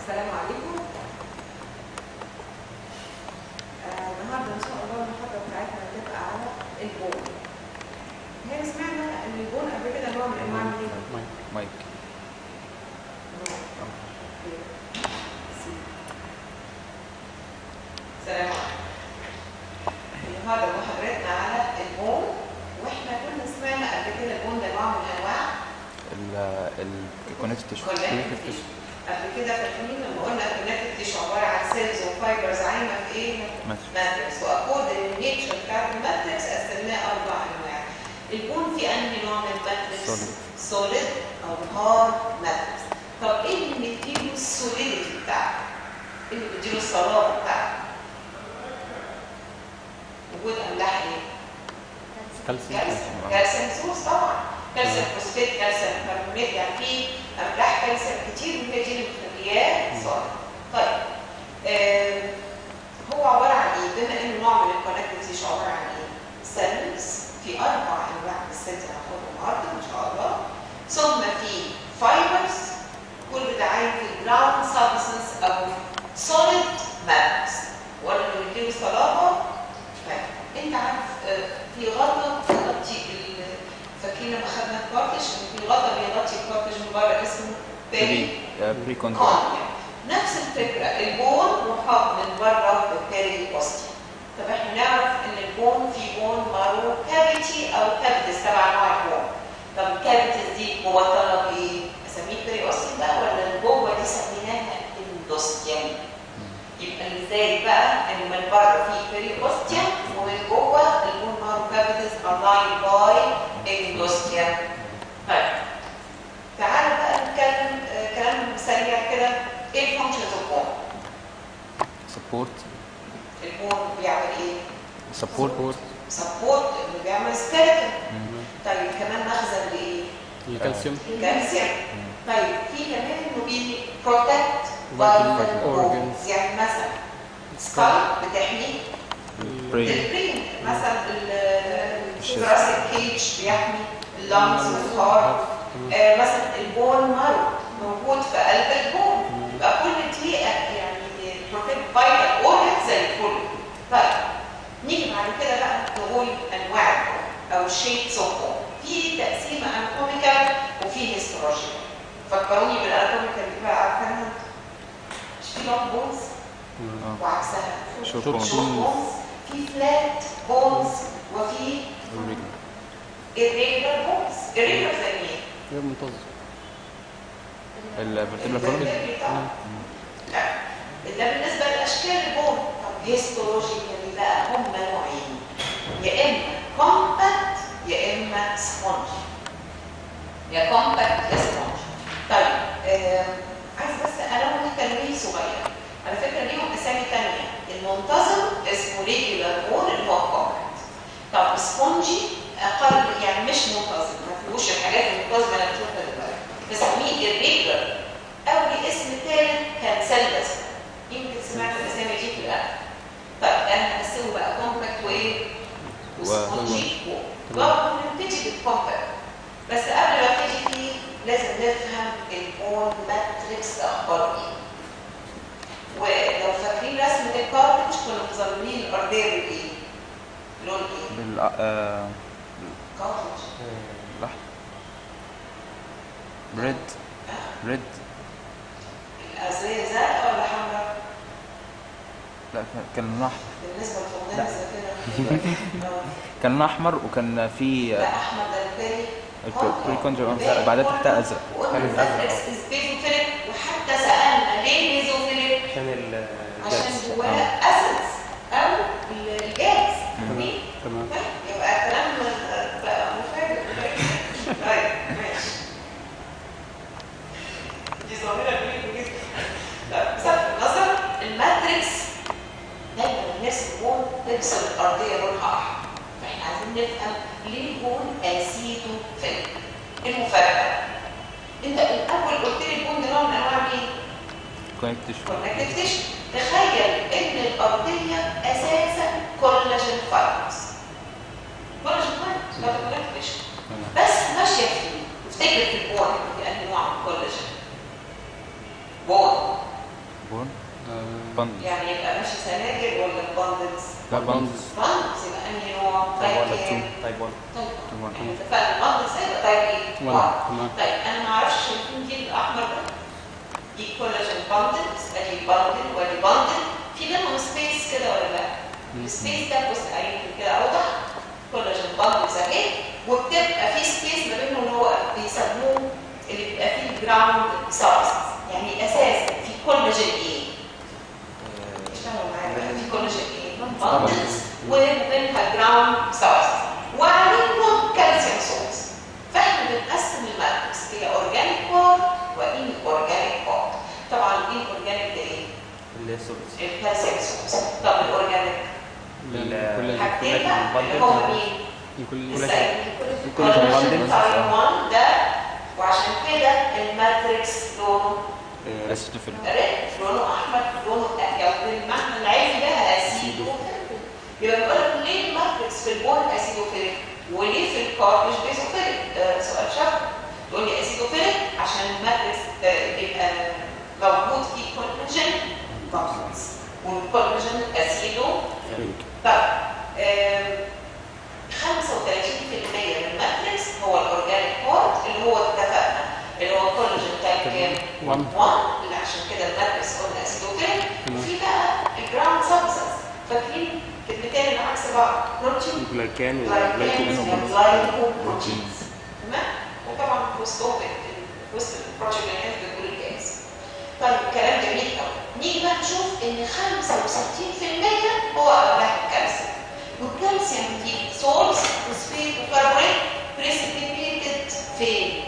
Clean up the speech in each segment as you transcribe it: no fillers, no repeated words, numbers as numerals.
السلام عليكم. النهارده ان شاء الله المحاضره بتاعتنا هتبقى على البون. هي سمعنا ان البون قبل كده نوع من انواع مايك. السلام عليكم. النهارده محاضرتنا على البون، واحنا كنا سمعنا قبل كده البون ده نوع من انواع الكونكتيف تيشو. قبل كده فاكرين لما قلنا الكونكتيف تيشو عباره عن سيلز وفايبرز عايمه في ايه؟ ماتريكس. واكورد للنيتشر بتاعت الماتريكس قسمناه 4 انواع. البون في انهي نوع من الماتريكس؟ سوليد او هارد ماتريكس. طب ايه اللي بيديله السوليديتي بتاعته؟ ايه اللي بيديله الصلابه بتاعته؟ وجود املاح ايه؟ كالسيوم سورس طبعا. كالسيوم فوسفات، كالسيوم كربونات، يعني في املاح كالسيوم كتير من هي دي المخليات صالح. طيب هو عباره عن ايه؟ بما انه نوع من الكونكتيف تيشو عباره عن ايه؟ سيلز. في 4 انواع من السيلز هناخدهم النهارده ان شاء الله. ثم في فايبرز، كل ده عايز في جراوند سبستنس او سوليد ماتريكس. ولا اللي بيديله صلابه. طيب انت عارف في غطا بيغطي، فاكرين لما خدنا الكارتج ان في غطا بيغطي الكارتج من بره اسمه بري كونتراكت. نفس الفكره، البون محاط من بره بالبيري اوستيوم. طب احنا نعرف ان البون في بون مارو كافيتي او كافيتس تبع نوع البون. طب الكافيتس دي مبطله بايه؟ اسميه بيري اوستيوم بقى، ولا اللي جوه دي سميناها اندوستيوم؟ يبقى ازاي بقى ان من بره في بيري اوستيوم ومن جوه البون مارو كافيتس الاين باي اندوستيوم. طيب تعالوا بقى نتكلم كلام سريع كده. ايه الفانكشنز اوف بون؟ سبورت. البون بيعمل ايه؟ سبورت اللي بيعمل سكيلتون. طيب كمان مخزن لايه؟ الكالسيوم. طيب في كمان انه بيبروتكت فايتال اورجنز، يعني مثلا سكال بتحمي البرين، مثلا الثراسيك كيج بيحمي اللانجز والهارت. مثلا البون مارو موجود في قلب البون، يبقى كل دي يعني بروتكت فايتال اورجنز زي الفل. طيب نيجي بعد كده بقى نقول انواع البون او شيبس اوف بون. في تقسيمه اناتوميكال وفي هيستولوجيكال. فكروني بالاناتوميكال دي بقى، عارفينها؟ مش في لونج بونز وعكسها شورت بونز، في فلات بونز وفي irregular بونز. irregular زي ايه؟ غير منتظم. الفرتبرا كولوم. لا، ده بالنسبه لاشكال البون. طب هيستولوجيكالي بقى هم نوعين، يا اما كومباكت يا اما سبونج. يا كومباكت يا سبونج. طيب عايز بس انوه تنويه صغير. على فكره ليهم اسامي ثانيه. المنتظم اسمه ريجولار بون اللي هو كومباكت. طب سبونجي اقل، يعني مش منتظم، ما فيهوش الحاجات المنتظمه اللي بنشوفها دلوقتي، بنسميه الريجولار. او اسم ثالث كان سلبس، يمكن سمعت الاسامي دي في الاخر. طيب انا هقسمه بقى كومباكت وايه؟ وسبونجي. برضه نبتدي بالكومباكت، بس قبل ما ابتدي فيه لازم نفهم البون ماتريكس اخبار ايه. ولو فاكرين رسمه الكارتج كنا مظلمين الارضيه بالايه؟ لون ايه؟ كارتج الاحمر. ريد. الارضيه زرقاء ولا حمراء؟ لا كان لونه احمر. بالنسبه للفقدان الذاكره كان لونه احمر وكان في لا احمر ده البري كونجر بعدها تحتها ازرق. كان الازرق ميزوفيليك. وحتى سالنا ليه ميزوفيليك؟ عشان جواه اسيدز او الجاز. تمام. يبقى الكلام بقى مفاجئ. طيب ماشي، دي ظاهره كبيره جدا. طيب بصرف النظر الماتريكس دايما الناس البون ترسم الارضيه لونها احمر، فاحنا عايزين نفهم ليه البون اسيدوفيليك. المفاجاه انت الاول قلت لي البون ده نوع من انواع مين؟ كونكتيف تيشو. تخيل ان الارضيه اساسا كولاجين فايبرز. ده كونكتيف تيشو بس ماشيه فيه. افتكر في البون في انهي نوع من الكولاجين؟ بون بون بندز. يعني يبقى ماشي سناجل ولا بندلز؟ لا بندز. بندلز يبقى انهي نوع؟ تايب 1 طيب ولا 2؟ كام؟ تايب 1. طيب تايب 1. احنا اتفقنا البندلز هيبقى طيب ايه؟ واحد. 1. تمام. طيب انا ما اعرفش شايفين دي الاحمر ده؟ دي كولاجين بندلز، ادي بندل وادي بندل، في بينهم سبيس كده ولا لا؟ السبيس ده بص يمكن كده اوضح. كولاجين بندلز اهي، وبتبقى في سبيس ما بينهم اللي هو بيسموه اللي بيبقى فيه الجراوند سبستانس، يعني اساسا في كولاجين ايه؟ اشتغلوا معايا في كولاجين ايه؟ بندلز وبينها جراوند سبستانس وعليهم كالسيوم سولز. فاحنا بنقسم الماتريكس الى اورجانيك بارت وان اورجانيك بارت. طبعا الان اورجانيك ده ايه؟ الكالسيوم سولز. طب الاورجانيك حاجتين بقى اللي هو مين؟ الكولاجين تايب 1 ده، وعشان كده الماتريكس لونه اسيدوفيلين. ريد، لونه احمر، لونه يعني بالمعنى العلمي ده اسيدوفيلين. يبقى بيقول لك ليه الماتريكس في البون اسيدوفيلين وليه في الكار مش بيزوفيلين؟ ده سؤال شفوي. تقول لي اسيدوفيلين عشان الماتريكس بيبقى موجود فيه كولاجين كومبلكس والكولاجين اسيدوفيلين. طب 35% من الماتريكس هو الاورجانيك بارت اللي هو اتفقنا اللي هو كولاجين تايب كام؟ 1 اللي عشان كده الماتريكس قلنا اسيدوفيلين. وفي بقى الجراوند سبستانس، فاكرين كلمتين اللي عكس بعض، بروتين جلايكان وجلايكوبروتينز. تمام؟ وطبعا في وسطهم في وسط البروتين بتقول الجاز. طيب كلام جميل قوي. نيجي بقى نشوف ان 65% هو اغلبها الكالسيوم. والكالسيوم دي سولز فوسفيت وكربونات بريسبيتد فين؟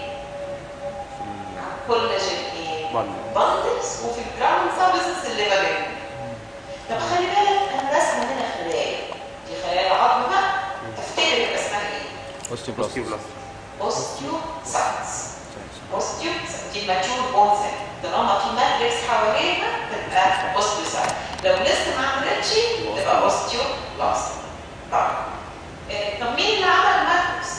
كولاجين ايه؟ بندلز وفي الجراوند سبستانس اللي ما بينهم. طب خلي بالك انا راسمه هنا خلايا، دي خلايا العظم بقى، تفتكر يبقى اسمها ايه؟ اوستيوبلاست. اوستيوسايتس. اوستيوسايتس دي ماتيور بون سيل، طالما في ماتريكس حواليها تبقى اوستيوسايت، لو لسه ما عملتش تبقى اوستيوبلاست. طب مين اللي عمل الماتريكس؟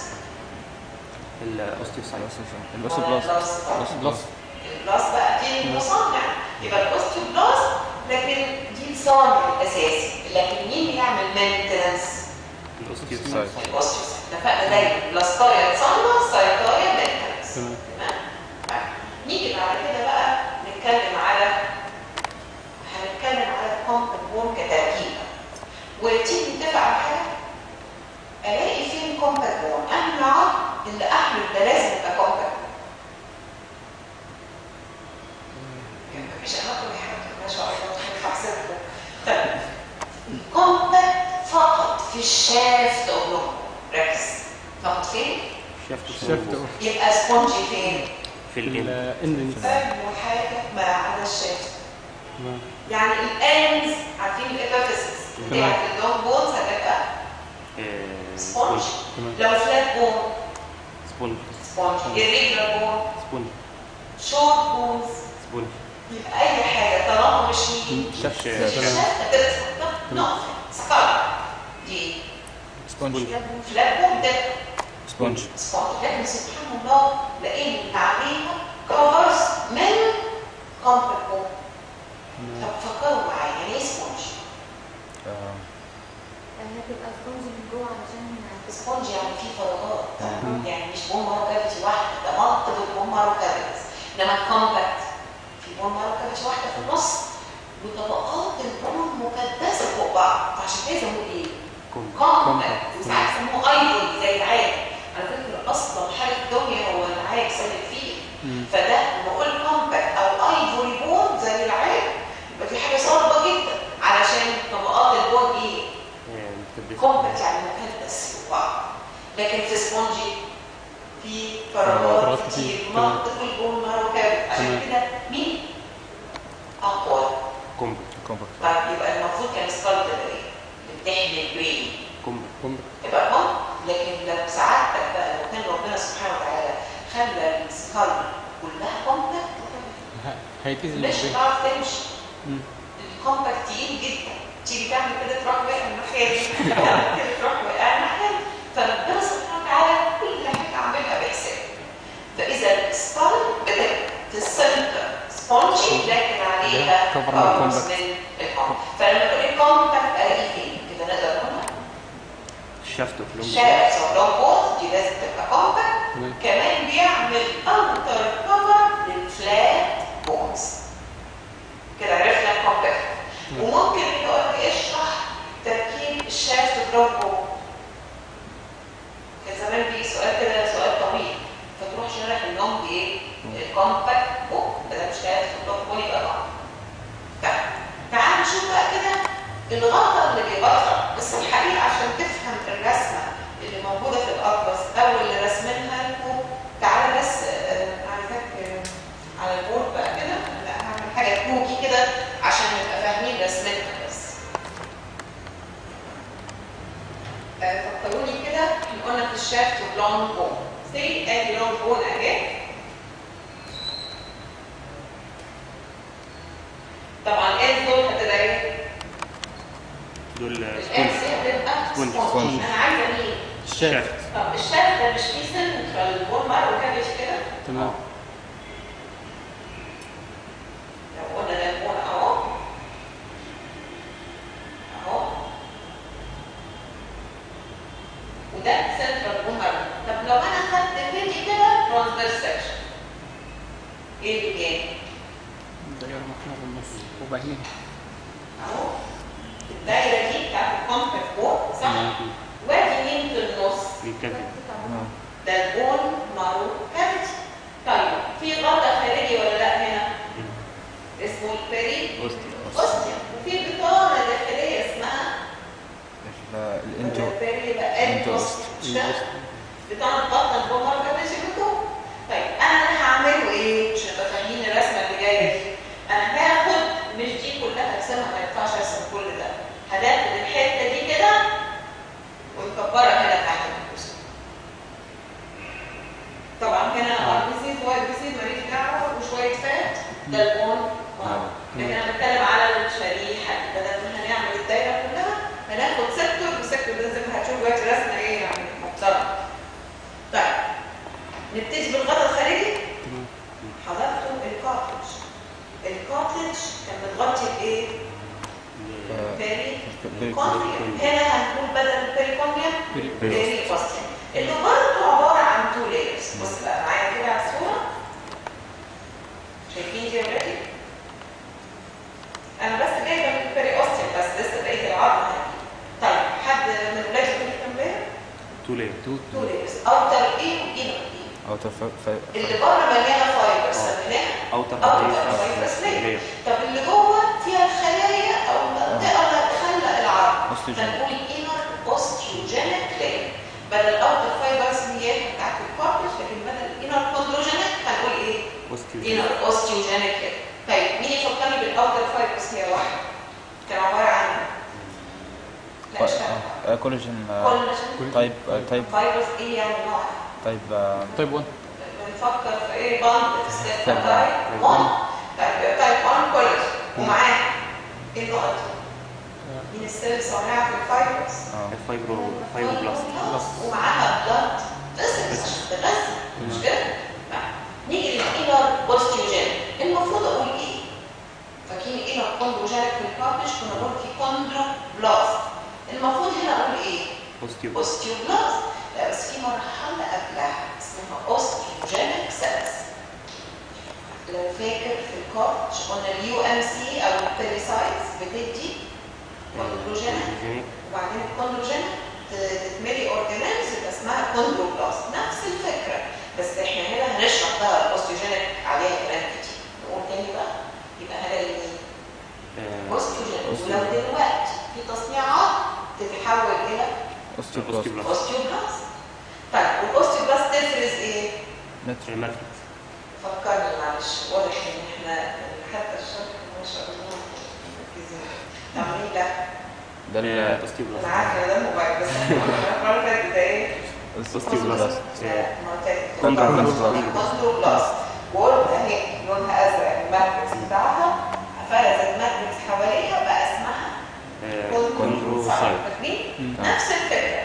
الاوستيوبلاست. البلاست بقى دي المصنع، يبقى الاوستيوبلاست لكن دي الصانع الاساسي، لكن مين بيعمل مينتنس؟ الاوستيوسايت. الاوستيوسايت. اتفقنا دايما بلاستايا تصنع، سايتايا مينتنس. تمام؟ نيجي بعد كده بقى هنتكلم على الكومباكت بون كتركيبه. وتيجي نتفق على حاجه، الاقي فين كومباكت بون؟ اهم عضو اللي احمل ده لازم يبقى كومباكت. مش هناخد حاجه ما شاء الله هنحسبكم. طيب كومباكت فقط في الشافت اوبلونج، ركز. فقط فين؟ شافت. يبقى سبونجي فين؟ في الاندنس. فاهموا حاجه ما عدا الشافت. يعني الاندز عارفين الابيفيسس بتاعت اللونج بونز هتبقى سبونج. لو فلات بون سبونج، irregular بون سبونج، شورت بونز سبونج. يبقى اي حاجه طالما مش شاف نقطه سكار دي سبونج. فلات بون ده سبونج. لكن سبحان الله لقينا عليها كفرز من كومباكت بون. طب فكروا معايا يعني ايه سبونج؟ هتبقى سبونج من جوه علشان سبونج يعني فيه فراغات، يعني مش بون مارو كافيتي واحده، ده منطقه بون مارو كافيتي. انما الكومباكت في بون مارو كافيتي واحده في النص وطبقات البون مكدسه فوق بعض، فعشان كده يسموه ايه؟ كومباكت. وساعات يسموه ايفوري زي العاج. على فكره اصلا حاجه في الدنيا هو العاج سالك فيه. فده لما اقول كومباكت او ايفوري بون زي العاج يبقى دي حاجه صعبه جدا علشان طبقات البون ايه؟ كومباكت يعني مكدس فوق بعض. لكن في سبونجي في فراغات كتير، منطق البون مارو كافيتي. عشان كده مين اقوى؟ كومباكت. طيب يبقى المفروض كان سكالد ايه؟ اللي بتحمل برين كومباكت. يبقى كومباكت. لكن لو سعادتك بقى لو كان ربنا سبحانه وتعالى خلى السكالد كلها كومباكت هيتزل مش هتعرف تمشي. الكومباكت تقيل جدا، تيجي تعمل كده تروح واقع من الناحيه دي، كده تروح واقع الناحيه دي. فربنا سبحانه وتعالى كل حاجه عاملها بحساب. فاذا السكالد بتبقى في السنتر سبونجي لكن عليها cover كفرز compact. من الكومباكت. فلما تقول الكومباكت الاقيه فين؟ كده نقدر نقولها الشافت اوف لونج شافت او لونج بونز دي لازم تبقى كومباكت. تمام. كمان بيعمل اوتر كفر للفلات بونز. كده عرفنا الكومباكت. وممكن يقول لي اشرح تركيب الشافت بلونج بون. كان زمان بيجي سؤال كده، سؤال طويل، فتروح شرح اللونج ايه؟ الكومباكت بوك. بدل مش شافت بلونج بون يبقى كومباكت. طيب تعال نشوف بقى كده الغطا اللي بيغطى. بس الحقيقه عشان تفهم الرسمه اللي موجوده في الاطلس او اللي راسمينها لكم، تعالى بس عايزاك على البورد بقى كده. لا هعمل حاجه كوكي كده عشان نبقى فاهمين رسمتها بس. فكروني كده، احنا قلنا في الشافت لونج بون. سي ادي لونج بون اهي. طبعا الاند دول هتبقى ايه؟ دول الاند هتبقى سبونج. سبونج. انا عايزه مين؟ الشافت. طب الشافت ده مش فيه سنترال بون مارو كابج كده؟ تمام. لو قلنا ده البون اهو اهو، وده سنترال بون مارو. طب لو انا خدت فيدي كده ترانسفيرس سكشن، ايه اللي جاي؟ دايره محمر النص وبعدين اهو الدايره دي بتاعت الكومباكت بون صح؟ وادي مين في النص؟ بيتكلم ده البون مارو كافيتي. طيب في غطا خارجي ولا لا هنا؟ اسمه البيري اوستيا. وفي بطانه داخليه اسمها الانتو البيري بقى اوستيا. بطانه بطن البون مارو كافيتي بتكون. طيب انا هعمله ايه عشان تبقى فاهمين الرسمه اللي جايه دي؟ انا هاخد مش دي كلها ارسمها، ما ينفعش ارسم كل ده. هناخد الحته دي كده ونكبرها هنا تحت الكرسي. طبعا هنا اربيسيد وايت بيسيد ماليش دعوه وشويه فات، ده البون مارو. لكن انا بتكلم على الشريحه دي. بدل ما هنعمل الدايره كلها هناخد سيكتور، والسيكتور ده زي ما هتشوف دلوقتي رسمه ايه يعني محترمه. طيب نبتدي بالغطاء الخارجي. حضرته الكارتج. الكارتج كان متغطي بايه؟ بيريكوندريوم. هنا هنقول بدل البيريكوندريوم بيريكوستيوم، اللي برضه عباره عن تو لايرز. بص بقى معايا كده على الصوره، شايفين دي اوريدي؟ انا بس جايبه من البيريكوستيوم بس، لسه بقيه العظم هنا. طيب حد من ولادي يقول لي كام لاير؟ تو لايرز. اوتر ايه وانر ايه؟ اوتر اللي بره مليانه فايبرز سميناها اوتر فايبرز لاير. طب اللي جوه فيها الخلايا او المنطقه اللي بتخلق العظم، هنقول انر اوستيوجينيك لاير. بدل اوتر فايبرز هي بتاعت الكورتكس، لكن بدل انر كوندروجينيك هنقول ايه؟ انر اوستيوجينيك لاير. طيب مين يفكرني بالاوتر فايبرز؟ هي واحده كان عباره عن لا مش فاكره. كولاجين. كولاجين. طيب فايبرز ايه يعني نوعها؟ طيب 1. بنفكر في ايه؟ باند ستيب تايب 1. تايب 1 كولاجين ومعاه ايه النقط؟ مين السيلز ومعاها في الفايبرز؟ فايبروبلاست. ومعاها بلاد فيسلز عشان تغذي، مش كده؟ نيجي للانر اوستيوجين. المفروض اقول ايه؟ فاكرين الانر كوندروجينيك في الكارتج كنا بنقول في كوندروبلاست. المفروض هنا اقول ايه؟ اوستيوبلاست. لا بس في مرحله قبلها اسمها اوستيوجينيك سيلز. لو فاكر في الكارتج قلنا اليو ام سي او البيريسايتس بتدي كوندروجينيك، وبعدين الكوندروجينيك تتملي اورجانيلز يبقى اسمها كوندروبلاست. نفس الفكره، بس احنا هنا هنشرح بقى الاوستيوجينيك عليها كلام كتير. نقول تاني بقى، يبقى هنلاقي مين؟ اوستيوجينيك. ولو دلوقتي في تصنيعات تتحول الى اوستيوبلاست. طيب والاوستيوبلاست تفرز ايه؟ ماتريكس. فكرني معلش، واضح ان احنا حتى الشرح ما شاء الله مركزين. عاملين ده الاوستيوبلاست. انا عارفه ده موبايل، بس المره اللي فاتت ده ايه؟ الاوستيوبلاست. كوندروبلاست. وقلت اهي لونها ازرق، الماتريكس بتاعها فرزت ماتريكس حواليها بقى اسمها كوندروسايت. فاكرين؟ نفس الفكره.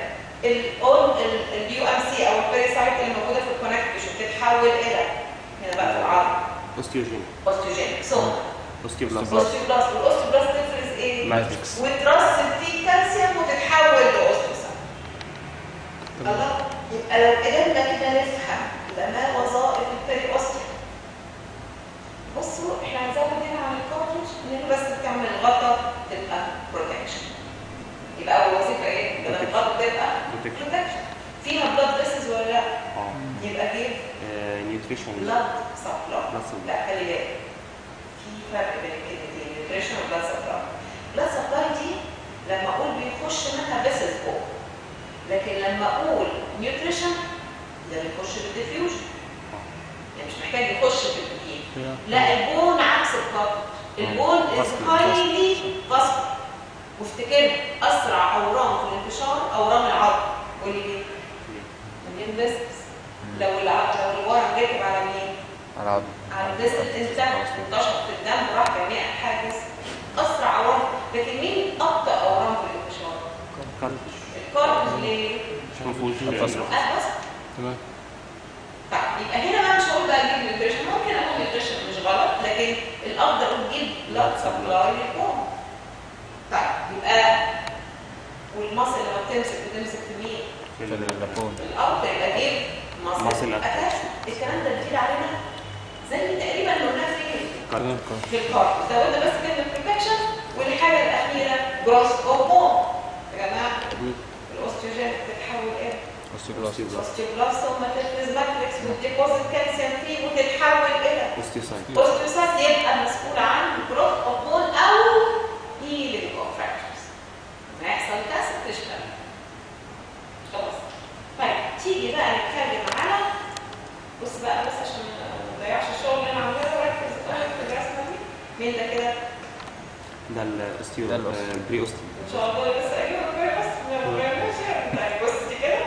اليو ام سي او البيريسايت اللي موجوده في الكونكتيشن تتحول الى هنا بقى في العظم اوستيوجينيك ثم اوستيوبلاست اوستيوبلاست، والاوستيوبلاست تفرز ايه؟ ماتريكس وترسب فيه كالسيوم وتتحول لاوستيوسايت. الله، يبقى لو قدرنا كده نفهم يبقى ما وظائف البيريوستيوم. بصوا احنا هنزود هنا على الكارتج لانه بس بتعمل غطا تبقى بروتكشن. يبقى اول وظيفه ايه؟ لما الغطا تبقى بروتكشن. فيها بلاد فيسز ولا لا؟ يبقى كيف؟ نيوتريشن بلاد سبلاي. لا خلي بالك في فرق بين الكلمتين نيوتريشن وبلاد سبلاي. بلاد سبلاي دي لما اقول بيخش منها فيسز فوق، لكن لما اقول نيوتريشن ده بيخش بالديفيوجن، يعني مش محتاج يخش في البين. لا البون عكس الكارت، البون از هايلي فاسكولار. وافتكر اسرع اورام في الانتشار اورام العظم. قولي ليه؟ الانفستس. لو الورم ركب على مين؟ على العظم. على الديست انتشر في الدم وراح جميع انحاء الجسم. اسرع اورام. لكن مين ابطا اورام في الانتشار؟ الكارتج. ليه؟ عشان ما فيهوش بس تمام. طيب يبقى هنا بقى مش هقول بقى جيب نيوتريشن، ممكن اقول نيوتريشن مش غلط، لكن الافضل اقول جيب بلاد سبلاي للبون. طيب يبقى والمصل لما بتمسك في مين؟ في اللبون. الافضل يبقى جيب مصل اتاش. الكلام ده جديد علينا زي تقريبا اللي قلناه في الكارت. زودنا بس كلمه بروتكشن. والحاجه الاخيره جروس اوف بون. يا جماعه الاوستيوجين بتتحول ايه؟ اوستيوبلاست ثم تفرز ماتريكس وتديبوزيت كالسيوم فيه وتتحول الى اوستيوسايت يبقى مسؤول عن جروث اوف بون او هيلينج اوف فراكشرز. لما يحصل كسر تشتغل. خلاص. طيب تيجي بقى نتكلم على بص بقى بس عشان ما نضيعش الشغل اللي انا عاملاه وركز في الرسمه دي. مين ده كده؟ ده الاستيو بري اوستيو. ان شاء الله بس ايوه بري اوستيو. ماشي. بص دي كده.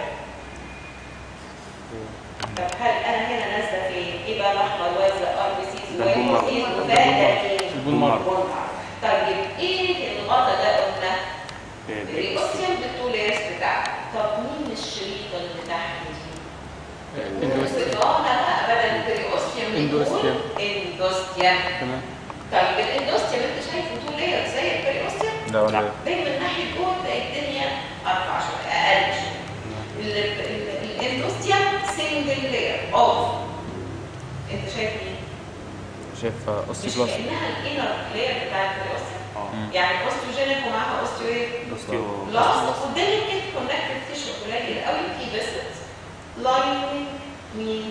طب هل انا هنا نازله فين؟ ايه بقى الاحمر وازرق ار بي سيز وده فين؟ البون. طيب ايه الغطا ده قلنا؟ الاوستيوم بالتوليرز بتاعته. طب مين الشريطه اللي تحت دي؟ اندوستيوم. لا بدل البريوستيوم اندوستيوم. تمام. طيب الاندوستيوم انت شايفه تو لاير زي البريوستيوم؟ لا. باين من ناحيه جوه تلاقي الدنيا ارفع شويه اقل شويه. الاندوستيوم سنجل لاير اوف. انت شايف ايه؟ شايف مش اوستيوبلاست. كانها الانر لاير بتاع البريوستيوم. يعني اوستيوجينيك ومعاها اوستيو ايه؟ بلاست. والديليكت كونكتد تيشو قليل قوي في فيسلز لايننج مين؟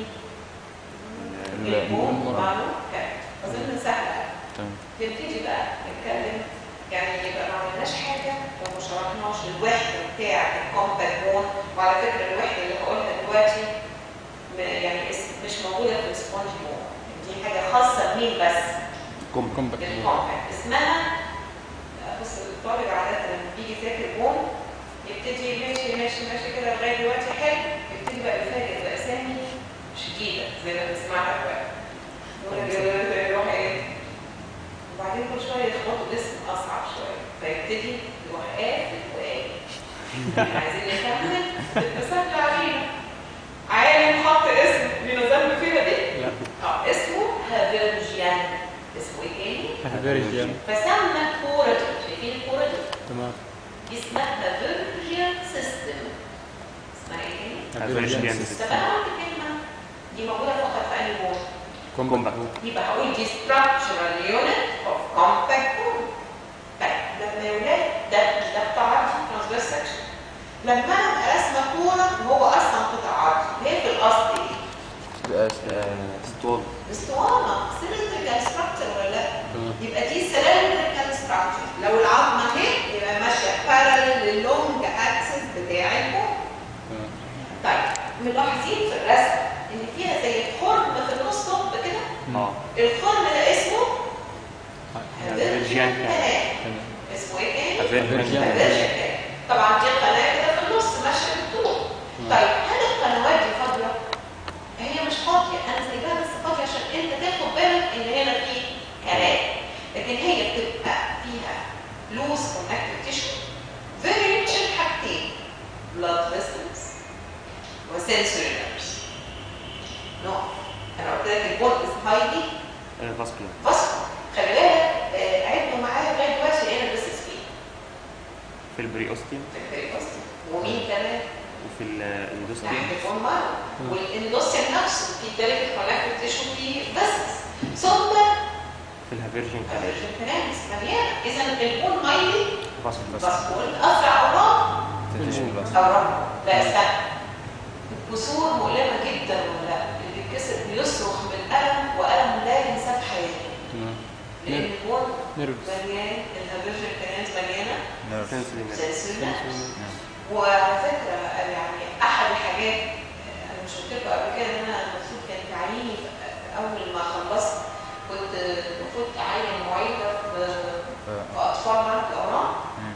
البون معلوم كده. اظن سهله. تمام. نبتدي بقى نتكلم يعني يبقى ما عملناش حاجه لو ما شرحناش الوحده بتاعه الكومباكت بون. وعلى فكره الوحده اللي هقولها دلوقتي يعني مش موجوده في السبونج بون. دي حاجه خاصه بمين بس؟ كومباكت. الكومباكت. اسمها بص الطالب عاده لما بيجي يذاكر بون يبتدي ماشي كده لغايه دلوقتي حلو. يبتدي بقى يفاجئ باسامي شديده زي ما بنسمعها دلوقتي. يروح ايه؟ وبعدين كل شويه يخبطوا اسم اصعب شويه فيبتدي يروح قافل وقافل. عايزين نكمل تبقى سهله علينا. عالم حط اسم لينا ذنب فيها دي؟ لا. اسمه هافيرجيان. اسمه ايه تاني؟ هافيرجيان. فسمى كورة. شايفين الكورة دي؟ تمام. اسمها هافيرجيان سيستم. اسمها ايه تاني؟ هافيرجيان طب سيستم. انا قلت كلمة دي موجودة فقط في انهي بون؟ كومباكت. يبقى هقول دي structural unit of compact bone. طيب لما يا ولاد ده قطع عرضي transverse section. لما انا ابقى راسمه كوره وهو اصلا قطع عرضي هي في الاصل ايه؟ اسطوانه cylindrical structure ولا لا؟ يبقى دي cylindrical structure. لو العظمه اهي يبقى ماشيه parallel لللونج اكسس بتاع البون. طيب ملاحظين في الرسم ان فيها زي خرم في النص طب كده؟ الخرم ده اسمه هافيرجيان كانال. اسمه ايه تاني؟ هافيرجيان كانال. طبعا دي قناه كده في النص ماشيه بالطول. طيب هل القنوات دي فاضيه؟ هي مش فاضيه، انا سايباها بس فاضيه عشان انت تاخد بالك ان هنا في كانال. لكن هي بتبقى فيها لوز كونكتيف تيشو فيري ريتش بحاجتين بلاد فيسلز وسنسوري نيرفز. نو انا قلت لك البون از هايلي فاسكولار. فاسكولار. خلي بالك عدوا معايا لغايه دلوقتي لقينا البيسس فين؟ في البريوستيوم. في البريوستيوم. ومين كمان؟ وفي الاندوستيوم. ناحيه البون مارو. والاندوستيوم نفسه في ديليكت كونكتيف تيشو في بيسس. ثم في الهافيرجن كانال. الكناليس مليانه. اذا البون مايلي فاسكولار. فاسكول اسرع اورام أورام. لا استنى. الكسور مؤلمة جدا ولا لا؟ اللي بيتكسر بيصرخ من ألم وألم لا ينساه في حياته. لأن البون مليان، الهافيرجن كانالز مليانة سنسوري. وعلى فكرة يعني أحد الحاجات أنا مش قلت لكم قبل كده إن أنا المفروض كان تعييني أول ما خلصت كنت المفروض أعين معيدة في أطفال مرض الأورام.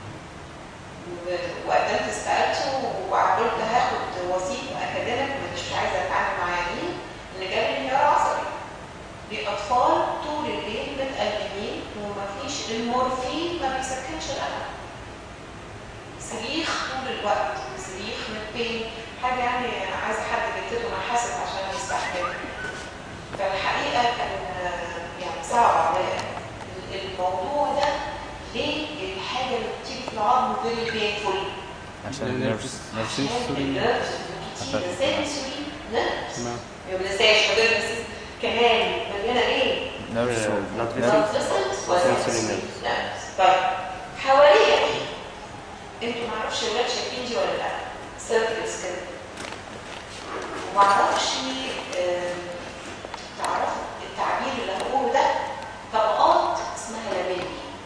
وقدمت استقالته وقلت هاخد وظيفه اكاديميك مش عايزه اتعامل مع عيانين اللي جالي انهيار عصبي. دي اطفال طول الليل متألمين ومفيش المورفين ما بيسكنش الالم. صريخ طول الوقت، صريخ من البين، حاجه يعني عايزه حد يكتبه محاسب عشان يستحمل. فالحقيقه كان يعني صعب عليا الموضوع ده. ليه؟ الحاجه اللي بتيجي في العظم فيري بينفول عشان النيرفز سنسوري نيرفز. ما بنساش فاكر كمان مليانه ايه؟ نيرفز بلاد فيسلز. طيب حواليها ايه؟ انتوا ما اعرفش الولاد شايفين دي ولا لا؟ سيركلز كده. وما اعرفش تعرفوا التعبير اللي هقوله ده طبقات اسمها لاميلي.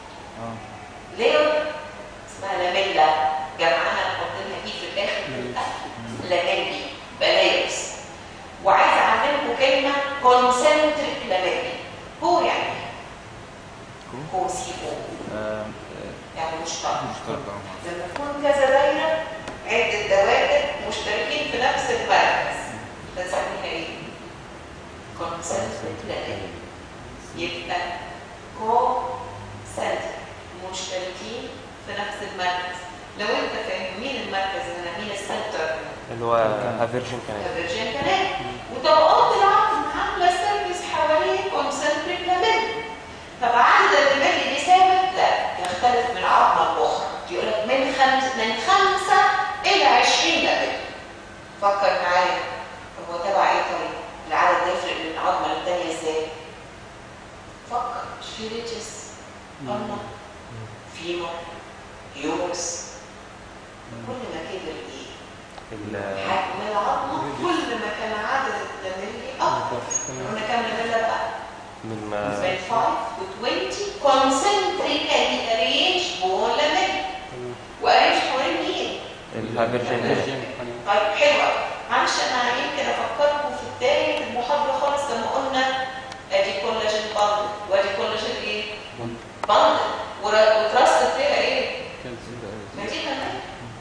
ليه اسمها لاميلا؟ جمعها نحط لها ايه في الاخر لاميلي بلايرز. وعايز اعلمكم كلمه كونسنتريك لاميلي. هو يعني هو سيبو يعني مشترك. لما تكون كذا دايره عده دوائر مشتركين في نفس المركز بنسميها ايه؟ كونسنتريك لاميلي. يبقى كونسنتريك مشتركين في نفس المركز. لو انت فاهم مين المركز هنا، مين السنتر اللي هو هافيرجن كانال. هافيرجن كانال. وطبقات العظم عامله سيرفيس حواليه كونسنتريك لاميلي. طب عدد اللاميلي دي ثابت؟ لا، يختلف من عظمه لاخرى. يقول لك من 5 إلى 20 لاميلي. فكر معايا هو تبع ايه طيب؟ العدد ده يفرق من عظمه للثانيه ازاي؟ فكر. مش في ريتشز الله فيمر يورس. كل ما كبر ايه؟ حجم العظمه كل ما كان عدد اللاميلي اكبر. قلنا كام لاميلا بقى؟ من 5 to 20 concentrically arranged bone lamella. وارينج حوالين مين؟ الهافيرجن. طيب حلو قوي. معلش انا يمكن افكركم في بدايه المحاضره خالص لما قلنا ادي كولاجين باندل وادي كولاجين ايه؟ باندل وتراست فيها ايه؟ مدينة مالك.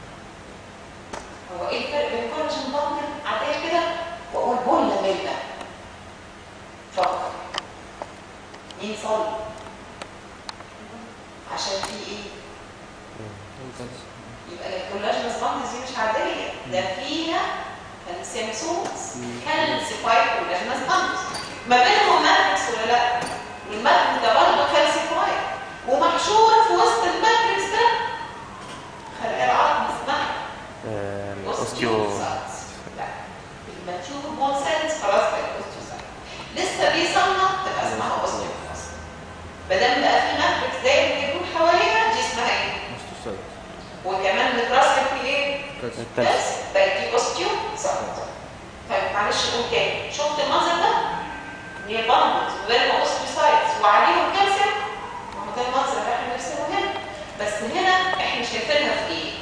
هو ايه الفرق بين كولاجين باندل عادية كده واقول بون لاميلا؟ فكر. مين صلي؟ عشان في ايه؟ يبقى الكولاجين باندل دي مش عادية، ده فيها كالسيومسومز كالسيفايد كولاجين باندل. ما بينهم ماتريكس ولا لا؟ والماتريكس ده برضه كالسيفايد ومحشورة في وسط الماتريكس ده. خلي العظم اسمها اوستيوسايتس. لا، الماتيور بون سيلز خلاص بقت اوستيوسايتس. لسه بيصنع تبقى اسمها اوستيوسايتس. ما دام بقى في ماتريكس زي اللي بيكون حواليها دي اسمها ايه؟ اوستيوسايتس. وكمان مترسب في ايه؟ كالسيوم. بقت دي اوستيوسايتس. طيب معلش نقول تاني، شفت المنظر ده؟ هي بامبت وبين اوستيوسايتس وعليهم كالسيوم. ده المنظر اللي احنا بنرسمه هنا. بس هنا احنا شايفينها في ايه؟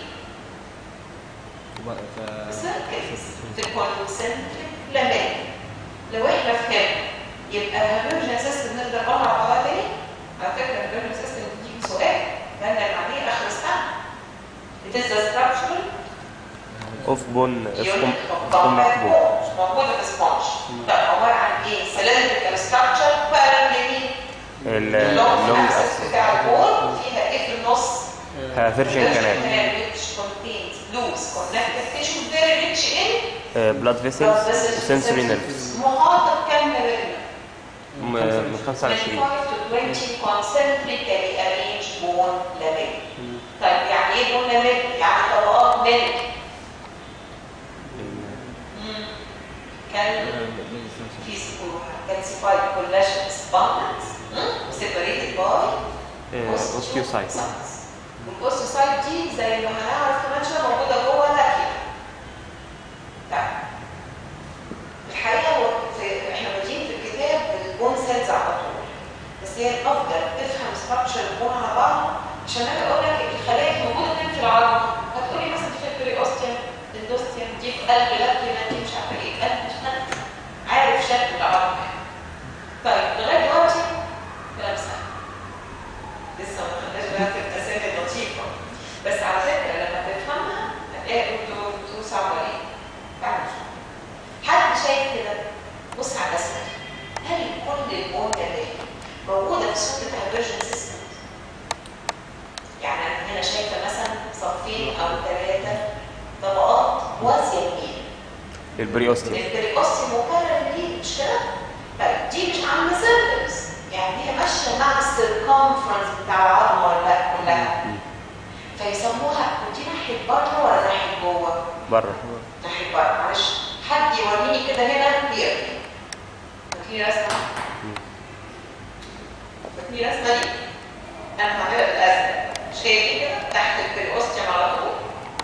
في سيركلز في الكونسنتريك لاميلي. لو احنا فهمنا يبقى الهافيرجن سيستم نقدر نقرا على تاني. على فكره الهافيرجن سيستم بتجيب سؤال بنرجع عليه اخر السنه. It is the structure اوف بون مش موجوده في سبونج. طب عباره عن ايه؟ سلندريكال ستراكشر بقى اليمين اللونج اكسس بتاع البون فيها ايه في النص؟ هافيرجن كانال. which contains loose connective tissue very rich in blood vessels وsensory nerves. محاطة كام لاميلا؟ من 25 5 to 20 concentrically arranged bone lamella. طيب يعني ايه bone lamella؟ يعني طبقات ملك. كان في calcified collagen sponges separated by osteocytes. والاوستيوسايت دي زي ما هنعرف كمان شويه موجوده جوه اللاكيا. طيب الحقيقه هو احنا بادئين في الكتاب بالبون سيلز على طول، بس هي الافضل تفهم ستراكشر البون على بعض عشان انا اقول لك الخلايا موجوده فين في العظم. هتقولي مثلا في البريوستيوم، الاندوستيوم، دي في قلب لاكيا، دي مش عارفه ايه، قلب مش عارف شكل العظم. طيب لغايه دلوقتي كلام سهل، لسه ما خدناش بقى في الاسامي اللطيفه، بس على فكره لما تفهمها هتلاقي انتوا صعبه ليه؟ بعد حد شايف كده؟ بص على الرسمه دي، هل كل البون ده موجوده في صوره الهيدروجين سيستم؟ يعني انا هنا شايفه مثلا صفين او 3 طبقات موازيه لمين؟ البريوستيوم. البريوستيوم مكرر ليه مش كده؟ طيب دي مش عامله سيركلز، يعني هي ماشيه مع السيركمفرنس بتاع العظمه ولا لا كلها؟ فيسموها ودي ناحيه بره ولا ناحيه جوه؟ بره. ناحيه بره. معلش حد يوريني كده هنا كلير. في رسمه؟ في رسمه دي انا هعملها بالازرق، شايف كده تحت البريوستيوم على طول،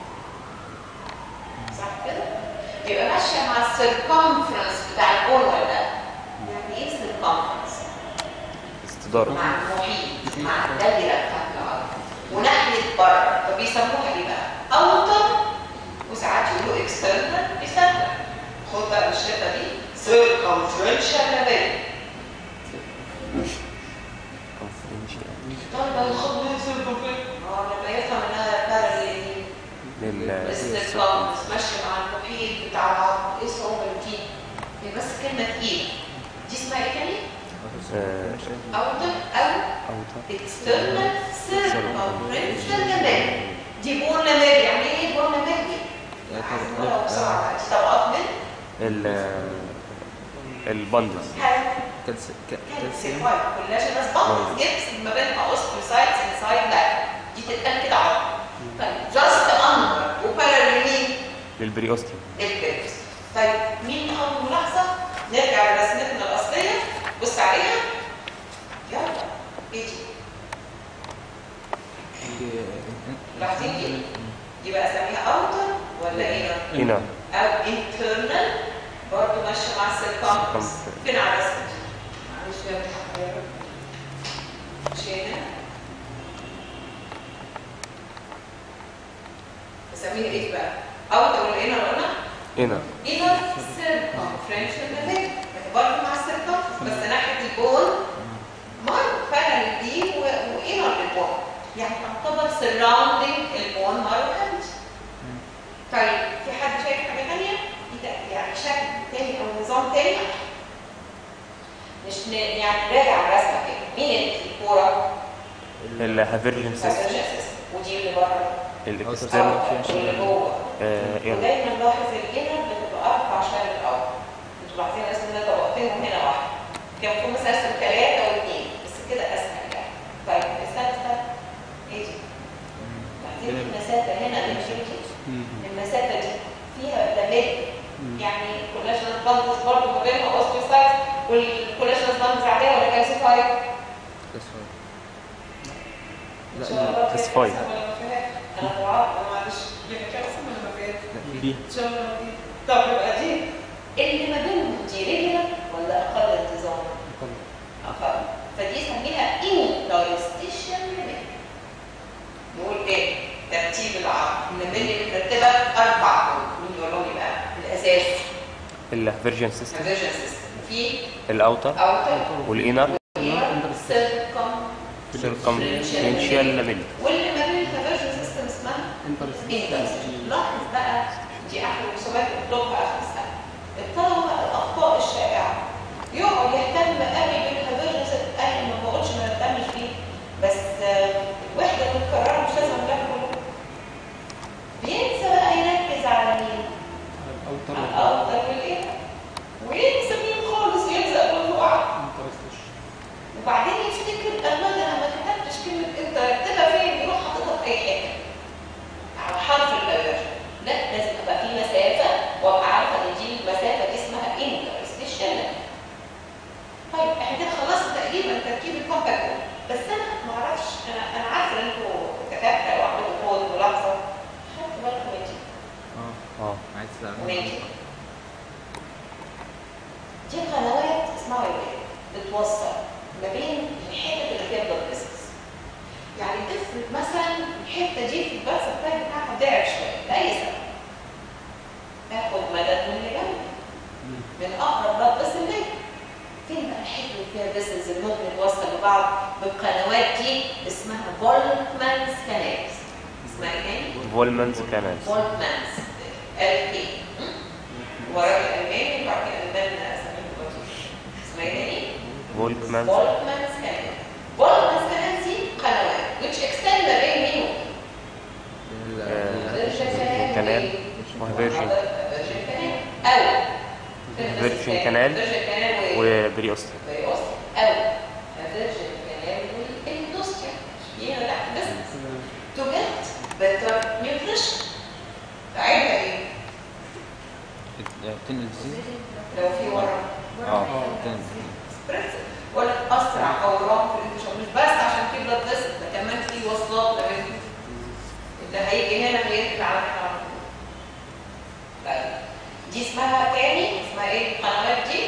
صح كده؟ يبقى ماشيه مع السيركمفرنس بتاع البون ولا لا؟ يعني ايه سيركمفرنس؟ استدارة. مع المحيط، مع الدايره بتاعت العظم وناحيه بره، فبيسموها ايه بقى؟ اوتر، وساعات يقولوا اكسترنال بيسموها. خد بقى الشرطه دي سيركمفرنشال لابيل. طيب الخط ده سيركمفرنشال لما يفهم انها باراليل للسيركمفرنس ماشيه مع المحيط بتاع العظم. ايه الصعوبه اللي فيه؟ هي بس كلمه تقيله. دي اسمها ايه تاني؟ اوتر او اكسترنال سيركمفرنشال لابيل. دي بون لابيل. يعني ايه بون لابيل؟ يعني بسرعه دي طبقات من البندز. كالسيوم كولاجينس بندز جبس ما بينها اوستيوسايتس انسايد لاك. دي تتقال كده على طيب جاست اندر وباراليل للبريوستيوم. البريوستيوم. طيب مين اول ملاحظه؟ نرجع لرسمتنا الاصليه، بص عليها يلا. ايه دي؟ لاحظين دي؟ دي بقى اسميها اوتر ولا انر؟ او انترنال، برضه ماشيه مع السيركمفرنس. فين على الرسمه دي؟ معلش يا بتحضر مش هنا. بسميها ايه بقى؟ اوتر ولا انر قلنا؟ انر. انر سيركمفرنشال لابيل، برضه مع السيركمفرنس بس ناحيه البون مارك فعلا دي وانر للبون، يعني تعتبر سراوندينج البون مارك. طيب في حد شايف حاجه ثانيه؟ يعني شكل تاني او نظام تاني؟ مش يعني راجع الرسمه كده. مين الكوره؟ الهافيرجن سيستم. ودي اللي بره الاكسترنال واللي جوه. ايرن. ودايما نلاحظ الانر بتبقى ارفع شويه من الاول. انتوا لاحظين الرسم ده طبقتين وهنا واحده. كان المفروض مثلا ارسم 3 و2 بس كده اسهل يعني. طيب استنى ايه دي؟ لاحظين المسافه هنا اللي المسافه دي فيها لاميل، يعني كولاجينس بندز برضه ما بينها اوستيوسايتس، والكولاجينس بندز عليها ولا كالسيفايد؟ لا كالسيفايد. انا طلعت معلش يعني كالسيوم ولا ما فيهاش؟ دي ان شاء الله دي. طب يبقى دي اللي ما بينهم دي ريجولار ولا اقل انتظام؟ اقل. فدي سميها انترستيشن ليميت. نقول ايه؟ ترتيب العظم اللي مترتبه 4 كروت. مين يقول لهم بقى الاساس؟ الهافيرجن سيستم. الهافيرجن سيستم. في الاوتر والانر سيركمفرنشال لابيل. واللي ما بين الهافيرجن سيستم اسمها انترستيشن. لاحظ بقى دي احد الرسومات اللي بتطلبها اخر السنه. الطلبه الاخطاء الشائعه يقعد يهتم قوي بالهافيرجن سيستم. انا ما بقولش ما يهتمش بيه، بس الوحده المتكرره مش لازم ناكله. بينسى بقى يركز على مين؟ الاوتر والانر، وينسى مين خالص، يلزق كله بعض. افرض مثلا الحته دي في البلد سبلاي بتاعها ضعف شويه لاي سبب، اخد مدد من اللي جنبي من اقرب بلد بس اللي فين بقى الحته اللي فيها فيسلز اللي ممكن توصل لبعض بالقنوات دي اسمها فولمانز كانالز. اسمها ايه تاني؟ فولمانز كانالز. فولمانز ال كي وراء الالمان وبعد الالمان اساميهم لطيفه. اسمها ايه تاني؟ فولمانز كانالز. فولمانز كانالز دي قنوات which extend ما بين مين كانال وفيرجن او فيرجن كانال وبريوستيوم او فيرجن كانال والاندوستريا. يعني لا بس to get better nutrition. عيبها ايه؟ تنقل ديزيز. لو في ورم اسبريس ولا اسرع اورام في الانتشار، مش بس عشان في بلاد فيسل، ده كمان في وصلات لازم اللي هيجي هنا هيركب على الحراره. طيب دي اسمها تاني اسمها ايه القنوات دي؟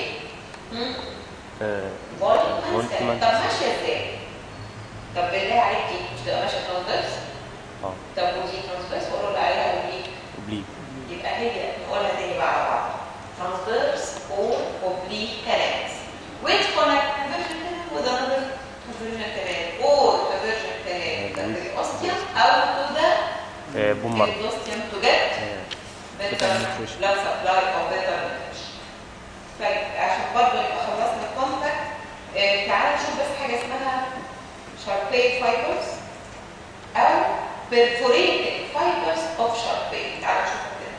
فولتمان. طب ماشيه ازاي؟ طب بالله عليك دي مش تبقى ماشيه ترانسفيرس؟ طب ودي ترانسفيرس واقول عليها اوبليك. يبقى هي نقولها تاني بقى على بعض. ترانسفيرس اور اوبليك كانالز which connect a virgin canal with another virgin canal or a virgin canal that is ostium out to the endosteum to get better blood supply or better nutrition. فعشان برضه يبقى خلصنا الكونتاكت تعالوا نشوف بس حاجه اسمها sharpate fibers او perforated fibers of sharpate. تعالوا نشوفها كده.